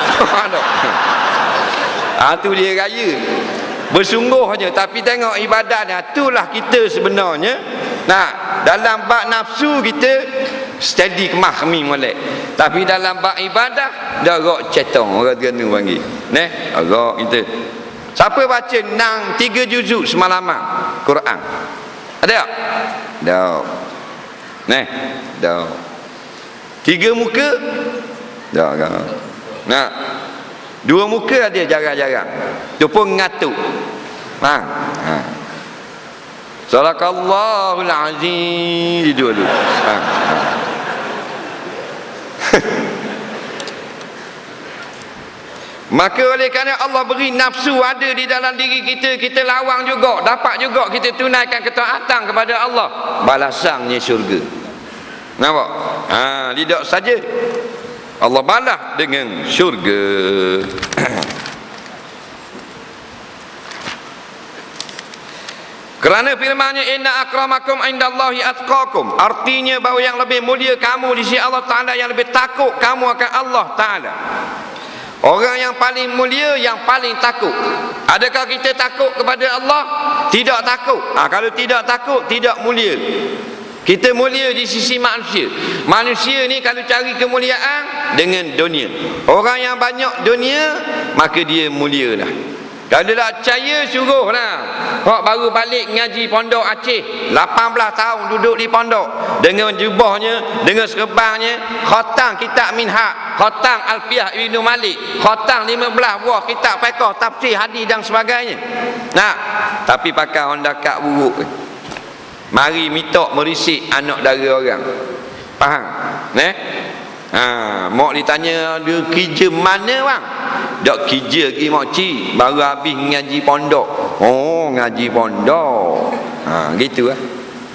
Tu dia raya. Bersungguh je. Tapi tengok ibadat ni, itulah kita sebenarnya. Dalam bab nafsu kita steady kemah kami molek. Tapi dalam bab ibadah dah rok cetong, orang Terengganu panggil. Rok kita. Siapa baca 3 juzuk semalaman Quran? Ada tak? Tak. Tak. 3 muka? Tak. 2 muka ada jarang-jarang. Tu pun ngatuk. Sadaqallahul azim dulu. Maka oleh kerana Allah beri nafsu ada di dalam diri kita, kita lawang juga, dapat juga kita tunaikan ketaatan kepada Allah, balasannya syurga. Nampak? Tidak saja Allah balas dengan syurga. Kerana firman-Nya inna akramakum indallahi atqakum, artinya bahawa yang lebih mulia kamu di sisi Allah Taala, yang lebih takut kamu akan Allah Taala. Orang yang paling mulia yang paling takut. Adakah kita takut kepada Allah? Tidak takut. Kalau tidak takut, tidak mulia. Kita mulia di sisi manusia. Manusia ni kalau cari kemuliaan dengan dunia. Orang yang banyak dunia, maka dia mulia lah. Kalau tak percaya, suruhlah. Baru balik ngaji pondok Aceh, 18 tahun duduk di pondok, dengan jubahnya, dengan serbannya, khatam kitab Minhaj, khatam Alfiyah Ibnu Malik, khatam 15 buah kitab fiqh, tafsir, hadis dan sebagainya. Tapi pakai Honda Kak buruk. Mari mitok merisik anak dara orang. Faham? Mak ditanya dia kerja mana bang? Dak kerja lagi mak cik, baru habis ngaji pondok. Oh, ngaji pondok. Gitu lah.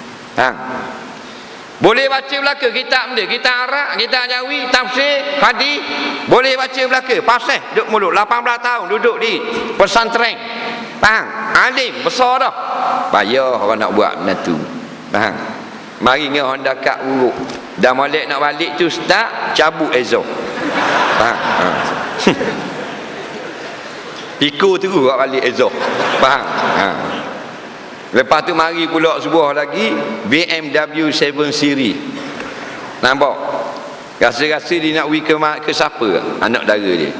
Boleh baca belaka kitab dia, kitab Arab, kitab Jawi, tafsir, hadis, boleh baca belaka. Pasal duduk mulut 18 tahun duduk di pesantren. Faham? Alim besar dah. Payah orang nak buat benda tu. Faham? Mari dengan Honda Cup buruk. Dah molek nak balik tu start cabut Ezo. Faham? Pikul terus buat balik Ezo. Faham? Lepas tu mari pula sebuah lagi BMW 7 Series. Nampak? Rasa-rasa dia nak pergi ke siapa? Anak dara dia.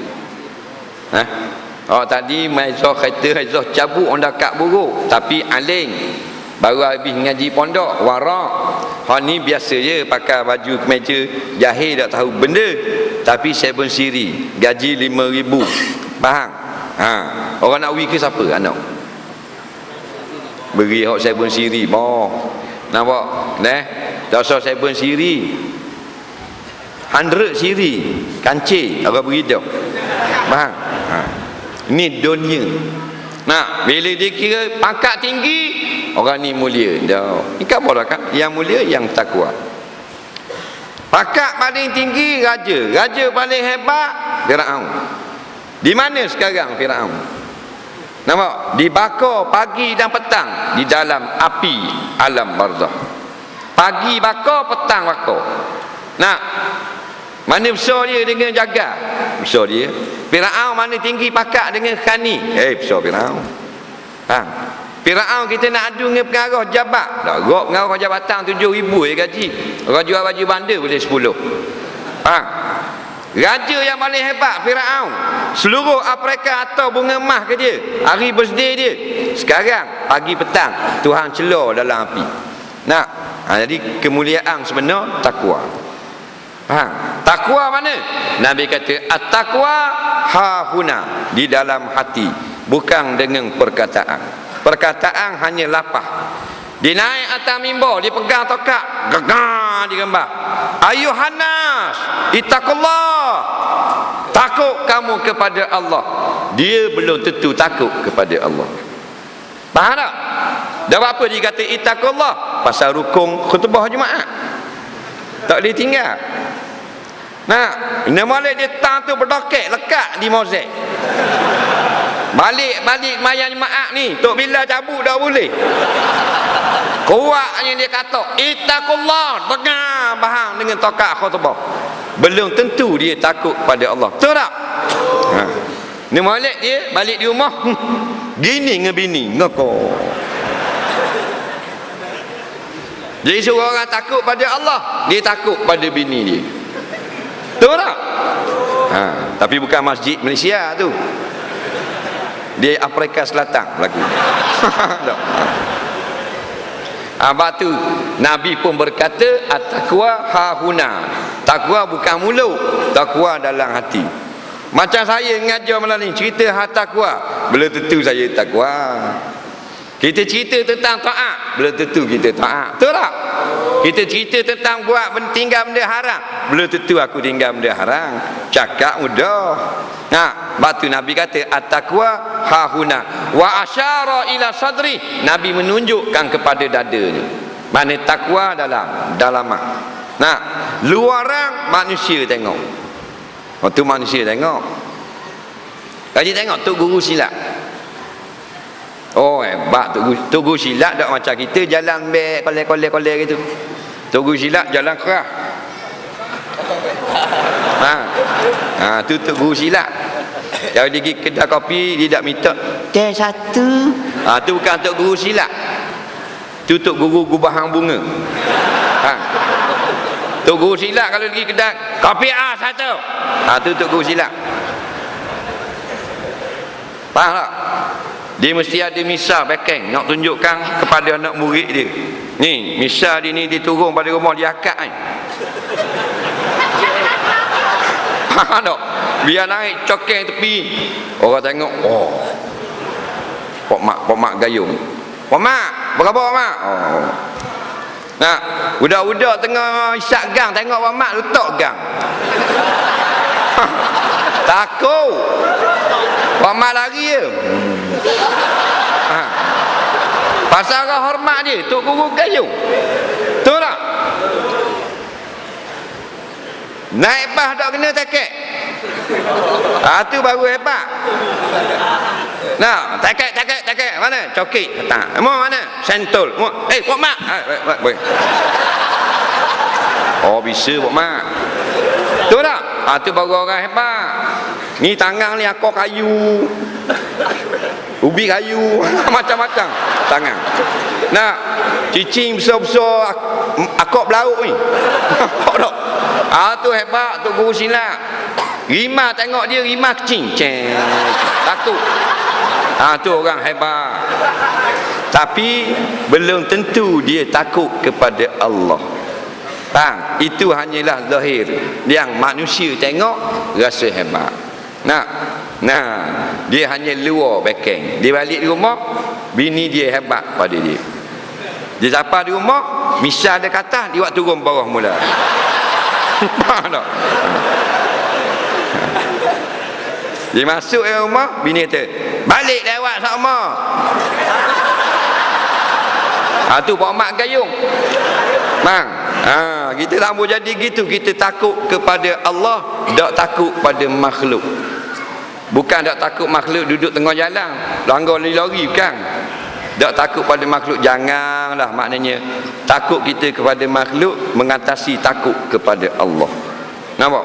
Tadi Maizah kata Maizah cabut Honda Cup buruk, tapi aling baru habis ngaji pondok warak. Ni biasa je pakai baju kemeja jahil tak tahu benda, tapi 7 Series gaji 5,000. Faham? Orang nak pergi ke siapa anak? Beri hak 7 Series. Nampak? Dasar 7 Series 100 Series kancil orang beri dah. Faham? Ni dunia. Bila dia kira pangkat tinggi, orang ni mulia dah. Ni kan boleh kan? Yang mulia yang takwa. Pangkat paling tinggi raja, raja paling hebat Firaun. Di mana sekarang Firaun? Nampak? Dibakar pagi dan petang di dalam api alam barzakh. Pagi bakar, petang bakar. Mana besar dia dengan jaga? Besar dia. Firaun mana tinggi pakak dengan khani? Besar Firaun. Firaun kita nak adu dengan pengarah jabat. Tak gok pengarah jabatan 7,000 je gaji. Orang jual baju bandar boleh 10. Raja yang paling hebat Firaun. Seluruh Afrika atau bunga emas ke dia. Hari birthday dia. Sekarang pagi petang Tuhan celor dalam api. Jadi kemuliaan sebenar takwa. Takwa mana? Nabi kata at-taqwa hahuna, di dalam hati, bukan dengan perkataan. Perkataan hanya lapah. Dia naik atas mimbar, dia pegang tokak, gegar digambar. Ayuhannas, ittaqullah. Takut kamu kepada Allah. Dia belum tentu takut kepada Allah. Faham tak? Dan apa dia kata ittaqullah? Pasal rukun khutbah Jumaat. Tak boleh tinggal. Nama dia tang tu berdoket lekat di mozaik. Balik mayang Jumaat ni, tok bila cabut dah boleh. Kuatnya dia kata ittaqullah, dengar bahang dengan tokak khutbah. Belum tentu dia takut pada Allah. Betul tak? Ni molek dia balik di rumah gini dengan bini ngoko. Jadi suruh orang takut pada Allah, dia takut pada bini dia. Betul tak? Tapi bukan masjid Malaysia tu. Dia Afrika Selatan lagu. Abang tu Nabi pun berkata at-taqwa hahuna. Takwa bukan mulut, takwa dalam hati. Macam saya mengajar malam ni cerita takwa, belum tentu saya takwa. Kita cerita tentang taat, belum tentu kita taat. Betul tak? Kita cerita tentang buat tinggal benda haram, belum tentu aku tinggal benda haram. Cakap mudah. Batu Nabi kata at-taqwa hahuna wa asyara ila sadri. Nabi menunjukkan kepada dadanya. Mana takwa dalam mak. Luaran manusia tengok. Waktu manusia tengok. Kaji tengok Tok Guru silat. Hebat Tok Guru silat tak macam kita jalan bek kolek gitu. Tok Guru silat jalan keras. Tu Tok Guru silat. Kalau dia pergi kedai kopi dia tak minta teh satu. Tu bukan Tok Guru silat. Tu Tok Guru gubahang bunga. Tok Guru silat kalau pergi kedai kopi satu. Tu Tok Guru silat. Faham tak? Dia mesti ada misal backing nak tunjukkan kepada anak murid dia. Ni misal dia ni dia turun pada rumah dia akad ni. Faham tak? Biar naik cokeng tepi. Orang tengok, Pak mak gayung. Pak mak, berapa Pak mak? Nah, budak-budak tengah isyak gang tengok Pak Mat letak gang. Takut. Pak Mat lari je. Pasal orang hormat dia, Tok Guru kayu. Betul tak? Naik bas tak kena tekek. Tu baru hebat. Nah, tekek. Mana? Cokit. Tak. Mau mana? Sentul. Pak Mat. Boleh. Oh, bisa Pak Mat. Betul tak? Tu baru orang hebat. Ni tangan ni akor kayu. Ubi kayu. Macam-macam tangan. Nah, cicing besar-besar akor belauk ni. Nampak tak? Tu hebat Tok Guru silat. Rimah tengok dia, rimah kecing. Takut. Tu orang hebat. Tapi belum tentu dia takut kepada Allah. Bang, itu hanyalah zahir yang manusia tengok rasa hebat. Nah, dia hanya luar bekeng. Dia balik di rumah, bini dia hebat pada dia. Dia sampai di rumah, misal ada kata, dia buat turun bawah mula. Faham tak? Dia masuk ke rumah, bini kata, balik lewat sama. Tu Pak Mat gayung. Bang, kita tak boleh jadi gitu. Kita takut kepada Allah, tak takut pada makhluk. Bukan tak takut makhluk duduk tengah jalan langgar lari bukan. Tak takut pada makhluk, janganlah. Maknanya takut kita kepada makhluk mengatasi takut kepada Allah. Nampak?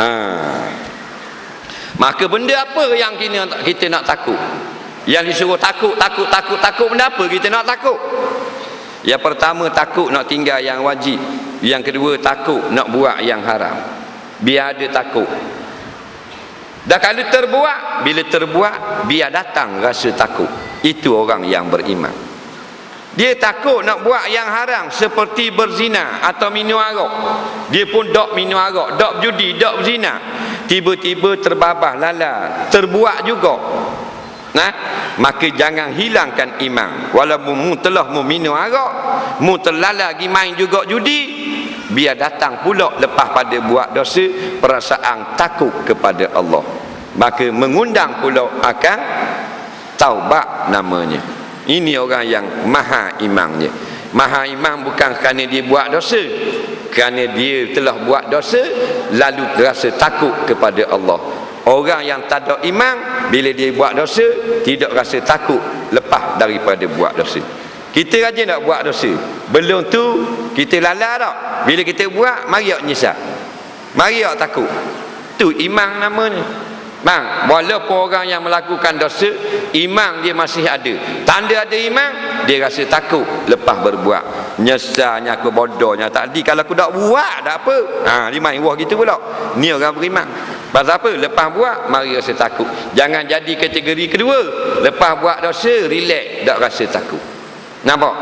Maka benda apa yang kita nak takut? Yang disuruh takut benda apa kita nak takut? Yang pertama, takut nak tinggal yang wajib. Yang kedua, takut nak buat yang haram. Biar ada takut. Dah kalau terbuat, bila terbuat, biar datang rasa takut. Itu orang yang beriman. Dia takut nak buat yang haram seperti berzina atau minum arak. Dia pun dok minum arak, dok judi, dok berzina. Tiba-tiba terbabah lala, terbuat juga. Maka jangan hilangkan iman. Walaupun mu telah minum arak, mu terlala pergi main juga judi, biar datang pula lepas pada buat dosa perasaan takut kepada Allah. Maka mengundang pula akan taubat namanya. Ini orang yang maha imannya. Maha iman bukan kerana dia buat dosa, kerana dia telah buat dosa lalu rasa takut kepada Allah. Orang yang tak ada iman, bila dia buat dosa tidak rasa takut lepas daripada buat dosa. Kita rajin nak buat dosa, belum tu kita lala tak. Bila kita buat, mari awak nyesal, mari awak takut. Tu iman namanya. Bang, walaupun orang yang melakukan dosa, iman dia masih ada. Tanda ada iman, dia rasa takut lepas berbuat. Nyesalnya aku bodohnya tadi, kalau aku tak buat tak apa. Dia main wah gitu pula. Ni orang beriman. Pasal apa? Lepas buat, mari rasa takut. Jangan jadi kategori kedua. Lepas buat dosa, relax, tak rasa takut. Nampak?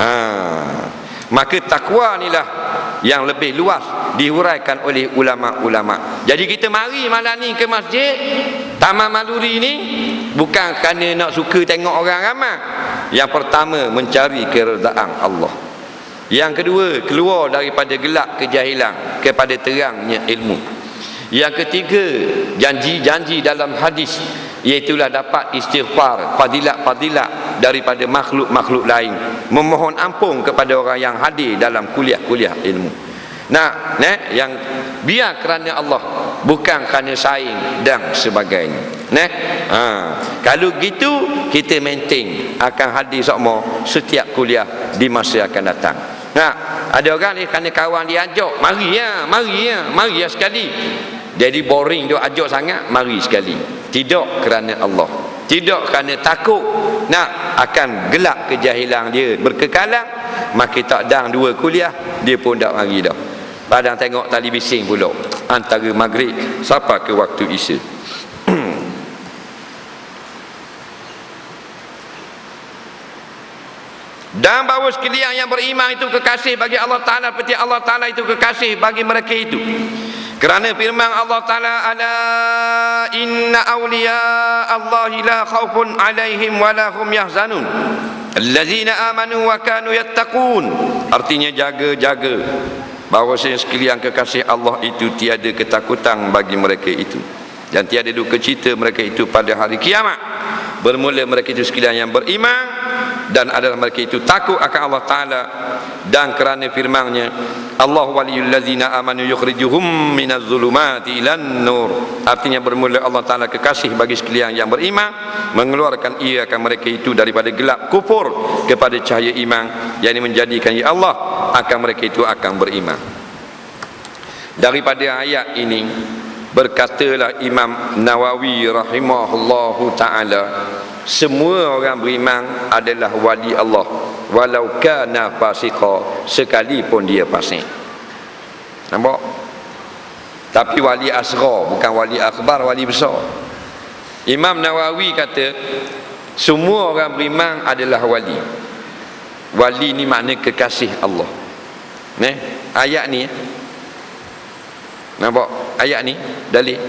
Maka takwa inilah yang lebih luas dihuraikan oleh ulama-ulama. Jadi kita mari malam ni ke masjid Taman Maluri ni bukan kerana nak suka tengok orang ramai. Yang pertama, mencari keredaan Allah. Yang kedua, keluar daripada gelap kejahilan kepada terangnya ilmu. Yang ketiga, janji-janji dalam hadis, iaitulah dapat istighfar, fadilat-fadilat daripada makhluk-makhluk lain, memohon ampun kepada orang yang hadir dalam kuliah-kuliah ilmu. Yang biar kerana Allah, bukan kerana saing dan sebagainya. Kalau gitu kita maintain akan hadir semua setiap kuliah di masa akan datang. Ada orang ni kerana kawan dia ajak, mari ya sekali. Jadi boring dia ajak sangat, mari sekali. Tidak kerana Allah, tidak kerana takut nak akan gelap kejahilan dia berkekalan, maka tak dang dua kuliah dia pun tak mari dah. Padang tengok tali bising pula antara maghrib sampai ke waktu isya. Dan bahawa sekalian yang beriman itu kekasih bagi Allah Ta'ala, seperti Allah Ta'ala itu kekasih bagi mereka itu. Kerana firman Allah Ta'ala, ala inna awliya Allahi la khawfun alaihim wa la hum yahzanun allazina amanu wa kanu yattaqun. Artinya jaga-jaga bahawa sekalian kekasih Allah itu tiada ketakutan bagi mereka itu, dan tiada duka cita mereka itu pada hari kiamat. Bermula mereka itu sekalian yang beriman dan adalah mereka itu takut akan Allah Ta'ala. Dan kerana firman-Nya, Allah waliyul ladzina amanu yukhrijuhum minaz zulumati ilan nur. Artinya bermula Allah Ta'ala kekasih bagi sekalian yang beriman, mengeluarkan ia akan mereka itu daripada gelap kufur kepada cahaya iman, yang menjadikan ya Allah akan mereka itu akan beriman. Daripada ayat ini berkatalah Imam Nawawi rahimahullahu ta'ala, semua orang beriman adalah wali Allah walau kana fasiqa, sekalipun dia fasik. Nampak? Tapi wali asghar, bukan wali akbar, wali besar. Imam Nawawi kata semua orang beriman adalah wali. Wali ni makna kekasih Allah. Ayat ni, nampak ayat ni dalil.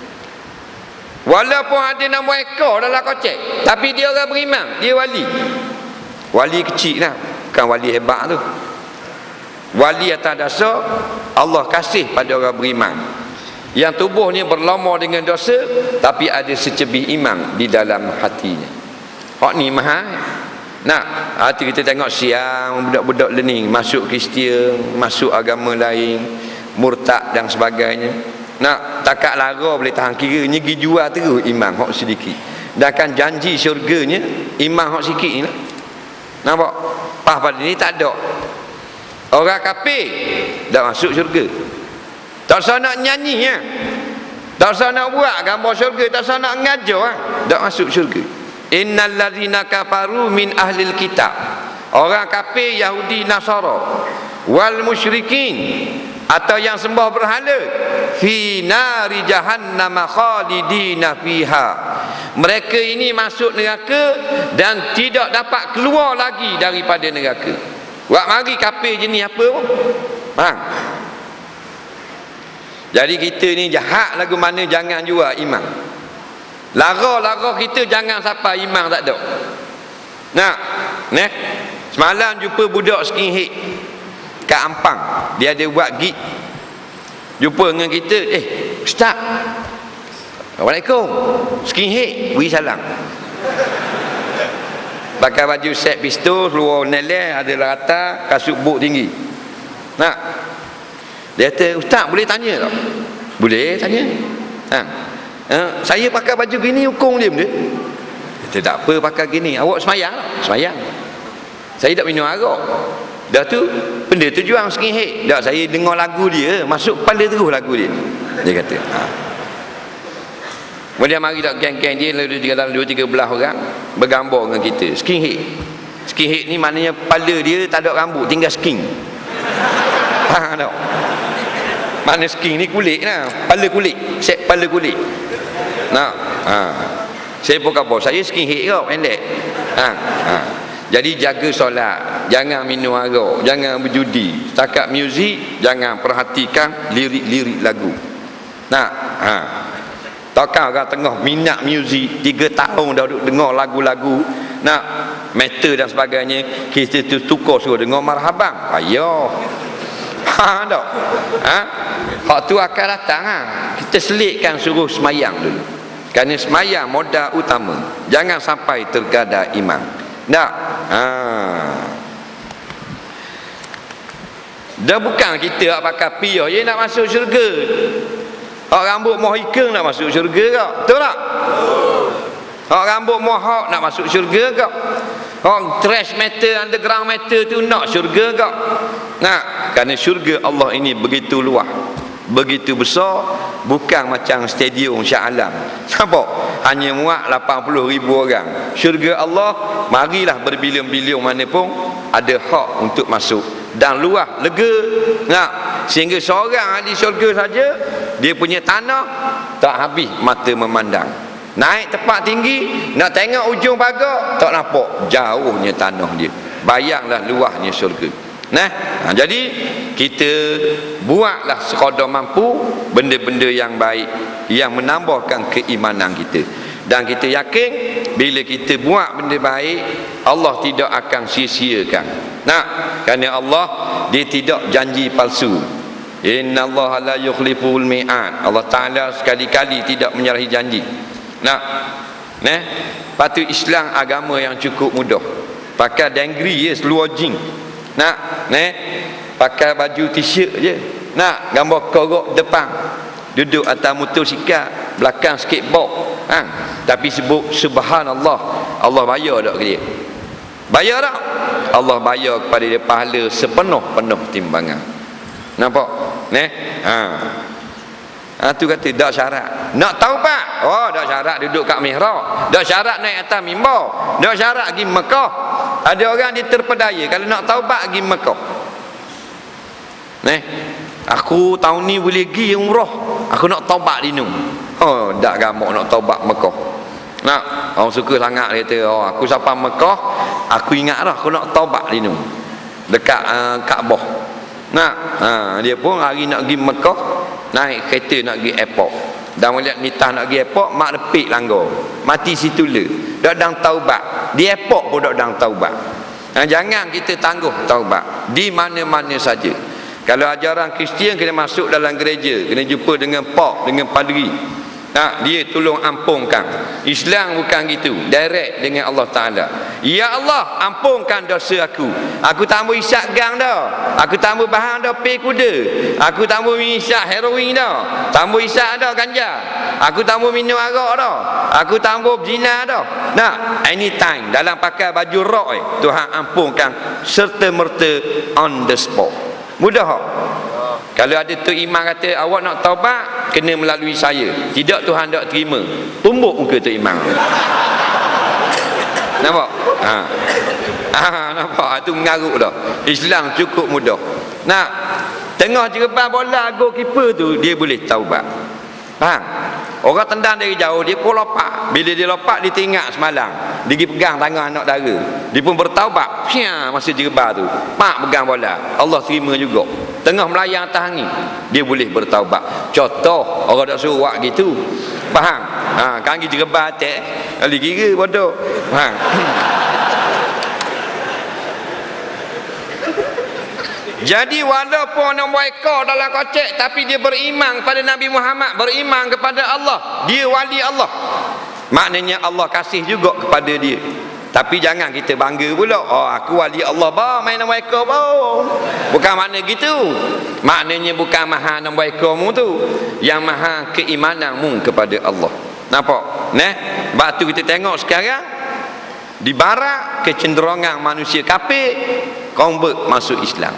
Walaupun ada nama ekor dalam kocek, tapi dia orang beriman, dia wali. Wali kecil lah, bukan wali hebat tu. Wali atas dasar Allah kasih pada orang beriman, yang tubuhnya berlama dengan dosa, tapi ada secebih iman di dalam hatinya. Hak ni mahal. Nak, hati kita tengok siang budak-budak learning masuk Kristian, masuk agama lain, murtad dan sebagainya. Nak, takat lara boleh tahan kira, pergi jual terus iman hak sedikit. Dan kan janji syurganya iman hak sikit ni lah. Nampak? Pas pada ni tak ada. Orang kafir dah masuk syurga. Tak usah nak nyanyi ya. Tak usah nak buat gambar syurga, tak usah nak ngajar dah masuk syurga. Innal ladzina kafaru min ahlil kitab. Orang kafir Yahudi Nasara wal musyrikin, atau yang sembah berhala, fi nari jahannam khalidina fiha. Mereka ini masuk neraka dan tidak dapat keluar lagi daripada neraka. Wak mari kafir jenis apa pun. Faham? Jadi kita ni jahat lagu mana jangan jual iman. Lara-lara kita jangan sampai iman tak ada. Nak, semalam jumpa budak skinhead kat Ampang, dia ada buat gig. Jumpa dengan kita, Ustaz, Assalamualaikum, skinhead, beri salam. Pakai baju set pistol, keluar neleh, ada rata, kasut buk tinggi. Nak, dia kata, Ustaz boleh tanya tak? Boleh tanya. Saya pakai baju gini hukum dia benda? Dia tak apa pakai gini. Awak semayang tak? Semayang. Saya tak minum arak. Dah tu benda tu juang skinhead. Dah saya dengar lagu dia, masuk kepala terus lagu dia. Dia kata kemudian mari tak geng-geng dia lalu dalam 2-3 belah orang bergambar dengan kita. Skinhead ni maknanya kepala dia tak ada rambut, tinggal skin. Faham tak? Makna skin ni kulit lah, kepala kulit, set kepala kulit. Nah, saya pun kata saya skinhead kau pendek. Jadi jaga solat, jangan minum arak, jangan berjudi, setakat muzik, jangan perhatikan lirik-lirik lagu. Nah, takkan orang tengah minat muzik 3 tahun dah duduk dengar lagu-lagu nak metal dan sebagainya, kita tu tukar suruh dengar marhaban. Ayo. Tak? Hak tu akan datang kita selitkan suruh semayang dulu. Kerana semayang modal utama. Jangan sampai tergadai iman. Tak? Dah bukan kita nak pakai piyah je nak masuk syurga. Hak rambut mohikeng nak masuk syurga kau. Betul tak? Hak rambut mohawk nak masuk syurga kau. Hak thrash metal, underground metal tu nak syurga kau. Nah, kerana syurga Allah ini begitu luas, begitu besar, bukan macam stadium Shah Alam. Nampak? Hanya muat 80,000 orang. Syurga Allah marilah berbilion-bilion mana pun ada hak untuk masuk. Dan luas, lega. Nah, sehingga seorang ahli syurga saja dia punya tanah tak habis mata memandang. Naik tempat tinggi, nak tengok ujung pagar tak nampak jauhnya tanah dia. Bayanglah luasnya syurga. Nah, jadi kita buatlah sekadar mampu benda-benda yang baik yang menambahkan keimanan kita. Dan kita yakin bila kita buat benda baik, Allah tidak akan sia-siakan. Nah, kerana Allah dia tidak janji palsu. Innallaha la yukhliful mi'ad. Allah Taala sekali-kali tidak menyalahi janji. Nah, patut Islam agama yang cukup mudah. Pakai dengri je seluar jing. Nak, pakai baju t-shirt je. Nak, gambar korok depan. Duduk atas motosikal, belakang skateboard. Tapi sebut subhanallah, Allah bayar tak ke dia? Bayar tak? Allah bayar kepada dia pahala sepenuh-penuh timbangan. Nampak? Tu kata tak syarat. Nak taubat, oh tak syarat duduk kat mihrab, tak syarat naik atas mimbar, tak syarat pergi Mekah. Ada orang dia terpedaya kalau nak taubat pergi Mekah. Aku tahun ni boleh pergi umrah, aku nak taubat dinu. Oh, dak gamak nak taubat Mekah. Nak, orang suka sangat dia kata, oh aku sampai Mekah, aku ingat dah aku nak taubat dinu. Dekat Kaabah. Nak, dia pun hari nak pergi Mekah, naik kereta nak pergi airport. Dan melihat nitah nak pergi airport, mak repik langgar. Mati situ le. Dak dang taubat. Di airport pun dak dang taubat. Jangan kita tangguh taubat di mana-mana saja. Kalau ajaran Kristian kena masuk dalam gereja, kena jumpa dengan pak, dengan padri. Dia tolong ampunkan. Islam bukan gitu, direct dengan Allah Taala. Ya Allah, ampunkan dosa aku. Aku tak mau isap gang dah. Aku tak mau bahan dah pay kuda. Aku tak mau isap heroin dah. Tak mau isap dah ganja. Aku tak mau minum arak dah. Aku tak mau zina dah. Nah, anytime dalam pakai baju rok Tuhan ampunkan serta merta on the spot. Mudah tak? Kalau ada Tok Imam kata awak nak taubat kena melalui saya, tidak Tuhan tak terima, tumbuk muka Tok Imam. Nampak? Nampak? Itu mengarut dah. Islam cukup mudah. Nak tengah jereban bola goalkeeper tu dia boleh taubat. Faham? Orang tendang dari jauh dia pun lompat. Bila dia lompat dia teringat semalam dia pergi pegang tangan anak dara. Dia pun bertaubat. Masa jereban tu pak pegang bola, Allah terima juga. Tengah melayang atas angin dia boleh bertaubat. Contoh orang tak suruh buat gitu. Faham? Kan pergi jereban atas kali kira bodoh. Faham? Jadi walaupun nombor ekor dalam kocek tapi dia beriman kepada Nabi Muhammad, beriman kepada Allah, dia wali Allah. Maknanya Allah kasih juga kepada dia. Tapi jangan kita bangga pula, oh aku wali Allah bah, main nombor ekor bah. Bukan makna gitu. Maknanya bukan maha nombor ekormu tu, yang maha keimananmu kepada Allah. Nampak? Batu kita tengok sekarang di barat kecenderungan manusia kafir convert masuk Islam.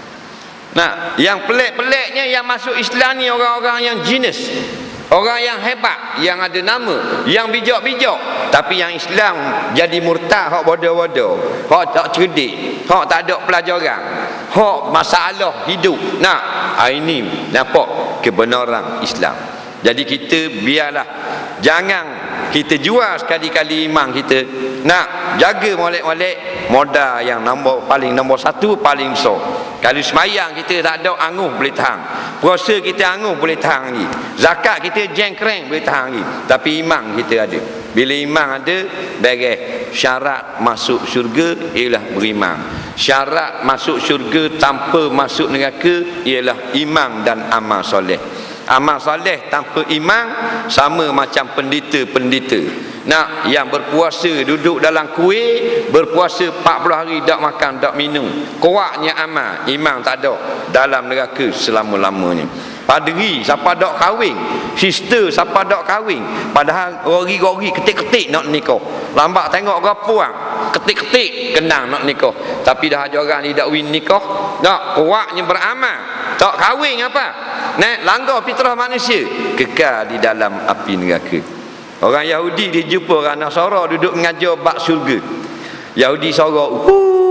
Nah, yang pelik-peliknya yang masuk Islam ni orang-orang yang jenis, orang yang hebat, yang ada nama, yang bijak-bijak. Tapi yang Islam jadi murtad, hak bodoh-bodoh, hak tak cerdik, hak tak ada pelajaran, hak masalah hidup. Nah, ini nampak kebenaran Islam. Jadi kita biarlah jangan kita jual sekali-kali iman kita. Nak jaga molek-molek modal yang paling nombor satu, paling besar. Kalau semayang kita tak ada anguh boleh tahan. Puasa kita anguh boleh tahan lagi. Zakat kita jengkreng boleh tahan lagi. Tapi iman kita ada. Bila iman ada, beres. Syarat masuk syurga ialah beriman. Syarat masuk syurga tanpa masuk neraka ialah iman dan amal soleh. Amal soleh tanpa iman sama macam pendeta-pendeta. Nak yang berpuasa duduk dalam kuih, berpuasa 40 hari tak makan tak minum, kuatnya amal, iman tak ada, dalam neraka selama-lamanya. Padri siapa dak kahwin, sister siapa dak kahwin, padahal gori-gori ketik-ketik nak nikah, lambat tengok gapuang ketik-ketik kenang nak nikah, tapi dah ada orang ni dak win nikah, dak kuatnya beramal, tak kahwin apa, langgar fitrah manusia, kekal di dalam api neraka. Orang Yahudi dia jumpa orang Nasara duduk mengajar bab syurga. Yahudi sorok,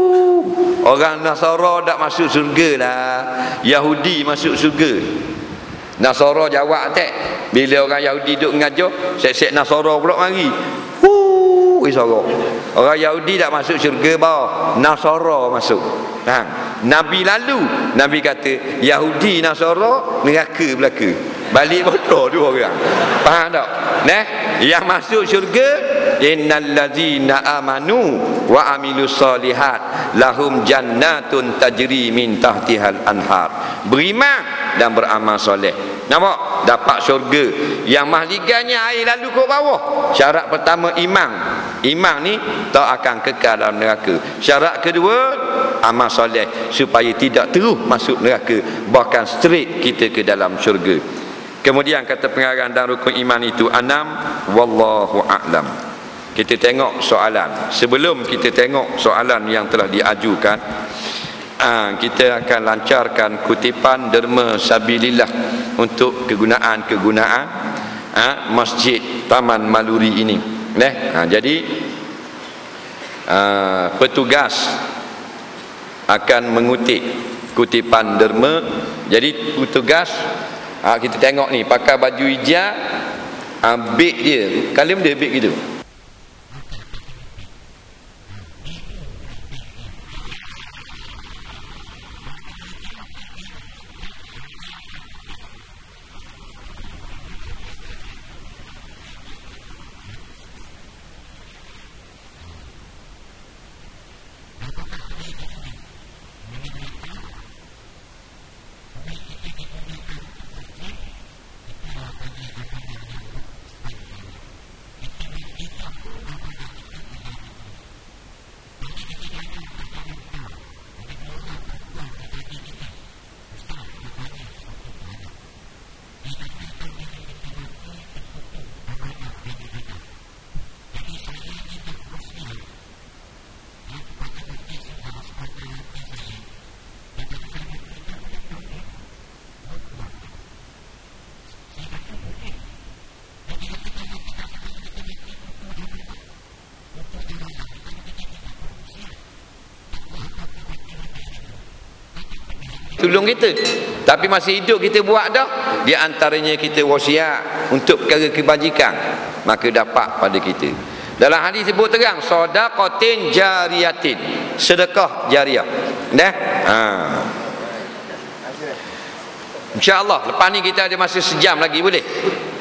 orang Nasara tak masuk syurga lah, Yahudi masuk syurga. Nasara jawab tak. Bila orang Yahudi duduk mengajar, sek-sek Nasara pula mari. sorak. Orang Yahudi tak masuk syurga bawah, Nasara masuk. Nabi lalu, Nabi kata Yahudi Nasara neraka belaka. Balik bodoh dua orang. Faham tak? Yang masuk syurga innal ladzina amanu wa amilus solihat lahum jannatun tajri min tahtihal anhar. Beriman dan beramal soleh, nampak? Dapat syurga. Yang mahligannya air lalu ke bawah. Syarat pertama iman. Iman ni tak akan kekal dalam neraka. Syarat kedua amal soleh supaya tidak terus masuk neraka, bahkan straight kita ke dalam syurga. Kemudian kata pengarang dan rukun iman itu 6, wallahu a'lam. Kita tengok soalan. Sebelum kita tengok soalan yang telah diajukan, kita akan lancarkan kutipan derma sabilillah untuk kegunaan-kegunaan Masjid Taman Maluri ini. Jadi petugas akan mengutip kutipan derma. Jadi petugas, kita tengok ni pakai baju hijau, beg dia kalim dia beg gitu. Tolong kita, tapi masih hidup kita buat dah. Di antaranya kita wasiat untuk perkara kebajikan, maka dapat pada kita. Dalam hadis sebut terang sedaqatin jariyatin, sedekah jariah. InsyaAllah lepas ni kita ada masa sejam lagi, boleh?